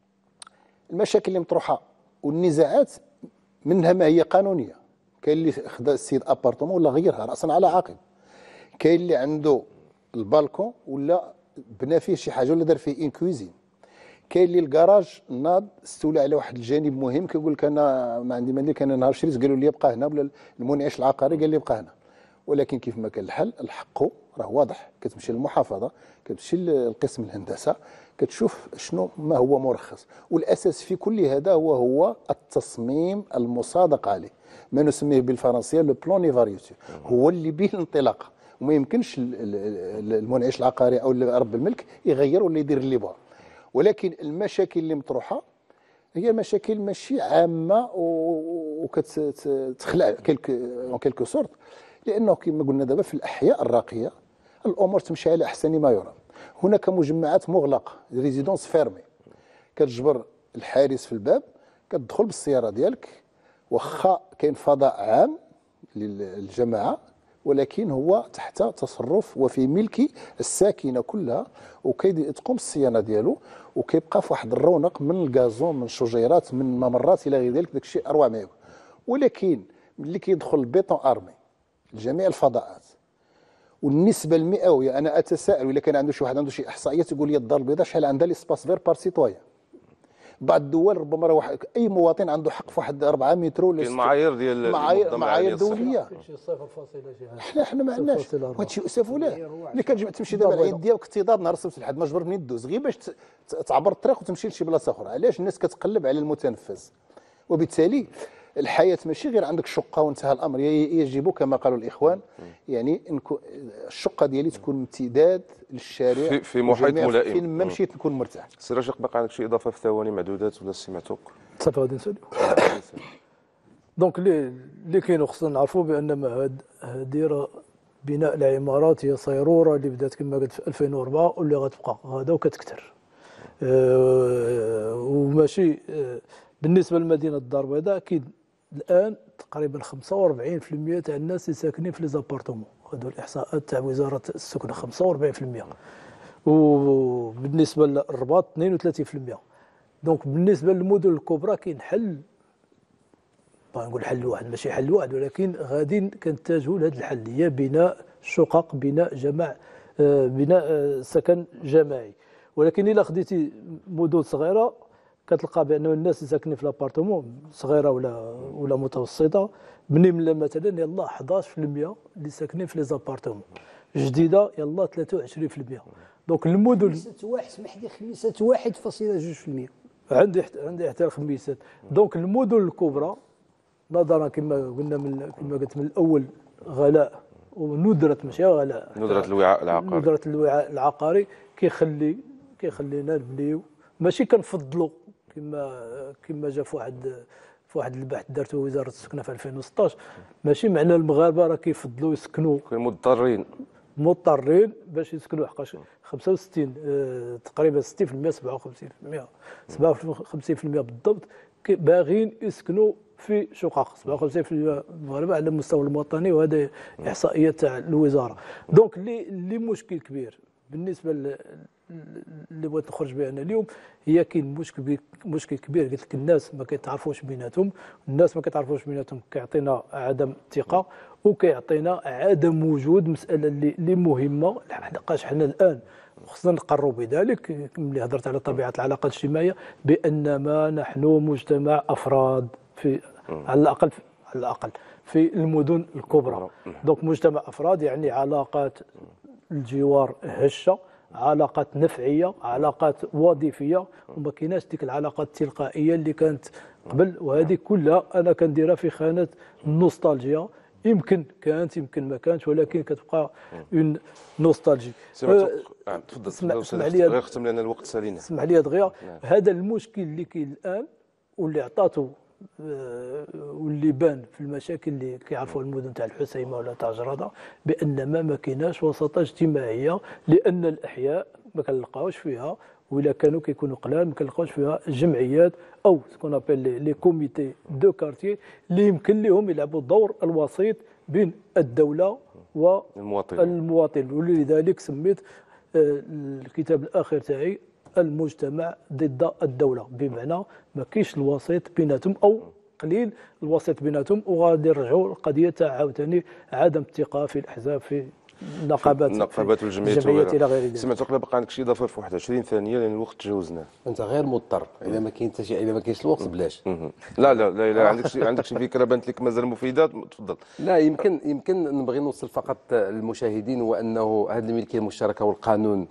المشاكل اللي مطروحه والنزاعات منها ما هي قانونيه. كاين اللي خدا السيد ابارتمون ولا غيرها راسا على عقب، كاين اللي عنده البالكون ولا بنى فيه شي حاجه ولا دار فيه ان كويزين، كاين اللي الكراج ناض استولى على واحد الجانب مهم كيقول لك انا ما عندي ما ندير، انا نهار شريت قالوا لي بقى هنا، ولا المنعش العقاري قال لي بقى هنا. ولكن كيف ما كان الحق راه واضح، كتمشي للمحافظه، كتمشي لقسم الهندسه، كتشوف شنو ما هو مرخص. والاساس في كل هذا هو التصميم المصادق عليه، ما نسميه بالفرنسيه لو بلان ايفاريوتي، هو اللي به الانطلاقه. وما يمكنش المنعش العقاري او رب الملك يغير ولا يدير اللي بغا. ولكن المشاكل اللي مطروحه هي مشاكل ماشي عامه وكتخلع كيلكو سورت، لانه كما قلنا دابا في الاحياء الراقيه الامور تمشي على احسن ما يرام. هناك مجمعات مغلقه، ريزيدونس فيرمي، كتجبر الحارس في الباب، كتدخل بالسياره ديالك، واخا كاين فضاء عام للجماعه ولكن هو تحت تصرف وفي ملك الساكنه كلها، وكتقوم الصيانه ديالو، وكيبقى في واحد الرونق من الغازون، من الشجيرات، من ممرات الى غير ذلك. داك الشيء اروع ما يكون. ولكن ملي كيدخل البيطون ارمي لجميع الفضاءات والنسبه المئويه، انا اتساءل الا كان عنده شي واحد عنده شي احصائيات يقول لي الدار البيضاء شحال عندها ليسباس فير بار سيتويان. بعض الدول ربما راه واحد اي مواطن عنده حق في واحد 4 متر ولا المعايير ديال معايير دوليه. حنا ما عندناش وهادشي اسف ولا اللي كتجمع تمشي دابا العيد ديالك اكتظاظ نهار السبت الحد مجبر منين دوز غير باش تعبر الطريق وتمشي لشي بلاصه اخرى. علاش؟ الناس كتقلب على المتنفس، وبالتالي الحياه ماشي غير عندك شقه وانتهى الامر. يجب كما قالوا الاخوان يعني الشقه ديالي تكون امتداد للشارع في محيط ملائم، فين ما مشيت نكون مرتاح. سي رشيق، باقي عندك شي اضافه في ثواني معدودات ولا سمعتوك؟ صافي غادي نسالو. دونك اللي كاين خصنا نعرفوا بان معهد هذه بناء العمارات هي صيروره اللي بدات كما قلت في 2004 واللي غتبقى هذا وكتكثر. وماشي بالنسبه لمدينه الدار البيضاء اكيد الان تقريبا 45% تاع الناس اللي ساكنين في لي زابارتومون، هذو الاحصاءات تاع وزاره السكنه 45%، وبالنسبه للرباط 32%. دونك بالنسبه للمدن الكبرى كاين حل، نقول حل واحد ماشي حل واحد، ولكن غادي كنتجهوا لهذا الحل، هي بناء شقق، بناء سكن جماعي. ولكن الا خديتي مدن صغيره كتلقى بان الناس اللي ساكنين في لابارتمون صغيره ولا متوسطه، من مثلا يلا 11% اللي ساكنين في لي زابارتمون، جديده يلا 23%. دونك المدن خميسة واحد، اسمح لي، خميسة 1.2%. عندي حتى الخميسات. دونك المدن الكبرى نظرا كما قلنا كما قلت من الاول غلاء وندره، ماشي غلاء، ندره الوعاء العقاري، ندره الوعاء العقاري كيخلينا نبنيو، ماشي كنفضلوا كما جا في واحد البحث دارته وزاره السكنه في 2016، ماشي معنى المغاربه راه كيفضلوا يسكنوا، مضطرين باش يسكنوا، حقاش 65 تقريبا 60% 57% بالضبط باغيين يسكنوا في شقق، 57% المغاربه على المستوى الوطني، وهذا احصائيات تاع الوزاره. دونك اللي مشكل كبير بالنسبه اللي بغيت نخرج به انا اليوم، هي كاين مشكل كبير. قلت لك الناس ما كيتعرفوش بيناتهم، كيعطينا عدم ثقه، وكيعطينا عدم وجود مساله اللي مهمه، لحقاش حنا الان خصنا نقروا بذلك ملي هضرت على طبيعه العلاقات الاجتماعيه، بانما نحن مجتمع افراد على الاقل في المدن الكبرى. دونك مجتمع افراد يعني علاقات الجوار هشه، علاقات نفعيه، علاقات وظيفيه، وما كايناش ديك العلاقات التلقائيه اللي كانت قبل، وهذه كلها انا كنديرها في خانه النوستالجيا. يمكن كانت، يمكن ما كانتش، ولكن كتبقى اون نوستالجي. تفضل غير ختم لنا الوقت سالينا. اسمح لي دغيا، هذا المشكل اللي كاين الان واللي عطاته واللي بان في المشاكل اللي كيعرفوها المدن تاع الحسيمه ولا تاع جراده، بان ما كايناش وساطه اجتماعيه، لان الاحياء ما كنلقاوش فيها، وإلا كانوا كيكونوا قلال ما كنلقاوش فيها جمعيات او سكون ابيل لي كوميتي دو كارتيي اللي يمكن لهم يلعبوا الدور الوسيط بين الدوله والمواطن. ولذلك سميت الكتاب الاخير تاعي المجتمع ضد الدوله، بمعنى ما كاينش الوسيط بيناتهم او قليل الوسيط بيناتهم، وغادي نرجعوا القضيه تاع عاوتاني عدم الثقه في الاحزاب، في النقابات والجمعيات الى غير ذلك. سمعت وقيلا بقى عندك شي اضافه في 21 ثانيه لان الوقت تجاوزناه. انت غير مضطر، اذا ما كاين حتى شي، اذا ما كاينش الوقت بلاش. لا عندك شي فكره بانت لك مازال مفيده، تفضل. لا يمكن نبغي نوصل فقط للمشاهدين، وانه هذه الملكيه المشتركه والقانون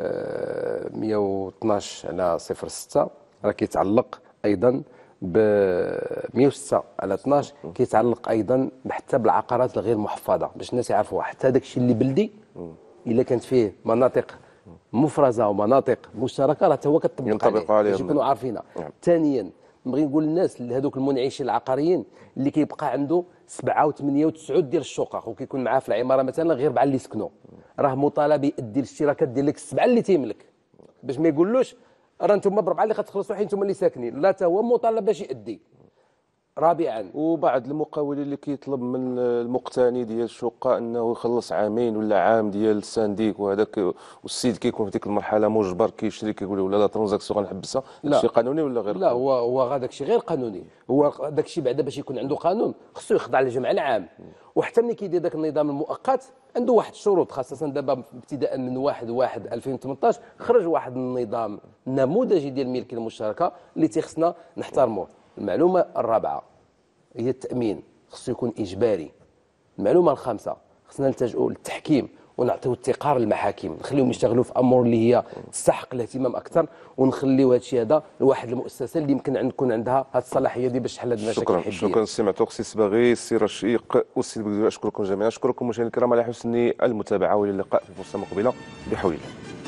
112 على 06 راه كيتعلق ايضا ب 106 على 12 كيتعلق ايضا حتى بالعقارات الغير محفظه، باش الناس يعرفوها. حتى داك الشيء اللي بلدي الا كانت فيه مناطق مفرزه ومناطق مشتركه راه حتى هو كتطبق عليه، باش يكونوا عارفينها. ثانيا نبغي نقول للناس هذوك المنعشين العقاريين اللي كيبقى عنده 7 و8 و9 ديال الشقق وكيكون معاه في العماره مثلا غير 4 اللي يسكنوا، راه مطالب يأدي الاشتراكات ديال ديك 7 اللي تيملك، باش ما يقولوش راه انتم ب4 اللي غتخلصوا حيت انتم اللي ساكنين، لا، حتى هو مطالب باش يأدي. رابعا، وبعض المقاولين اللي كيطلب من المقتني ديال الشقه انه يخلص عامين ولا عام ديال السانديك، وهذاك والسيد كيكون في ديك المرحله مجبر كيشري، كيقول له لا ترانزاكسيون غنحبسها. شي قانوني ولا غير؟ لا، هو داك الشيء غير قانوني. هو داك الشيء بعدا باش يكون عنده قانون خصو يخضع للجمع العام، وحتى ملي كيدير داك النظام المؤقت عنده واحد الشروط، خاصه دابا ابتداء من 1/1/2018 خرج واحد النظام نموذجي ديال الملكيه المشتركه اللي تيخصنا نحترموه. المعلومه الرابعه هي التأمين، خصو يكون إجباري. المعلومة الخامسة، خصنا نلتجئوا للتحكيم ونعطيو التقار للمحاكم، نخليهم يشتغلوا في أمور اللي هي تستحق الاهتمام أكثر، ونخليو هذا الشيء هذا لواحد المؤسسة اللي يمكن يكون عندها هذه الصلاحية دي باش تحل هذه المشاكل الحدية. شكرا السي معتوق، السي الصباغي، السي رشيق والسي البكدوي. أشكركم جميعا. أشكركم مشاهدينا الكرام على حسن المتابعة، والى اللقاء في فرصة مقبلة بحول الله.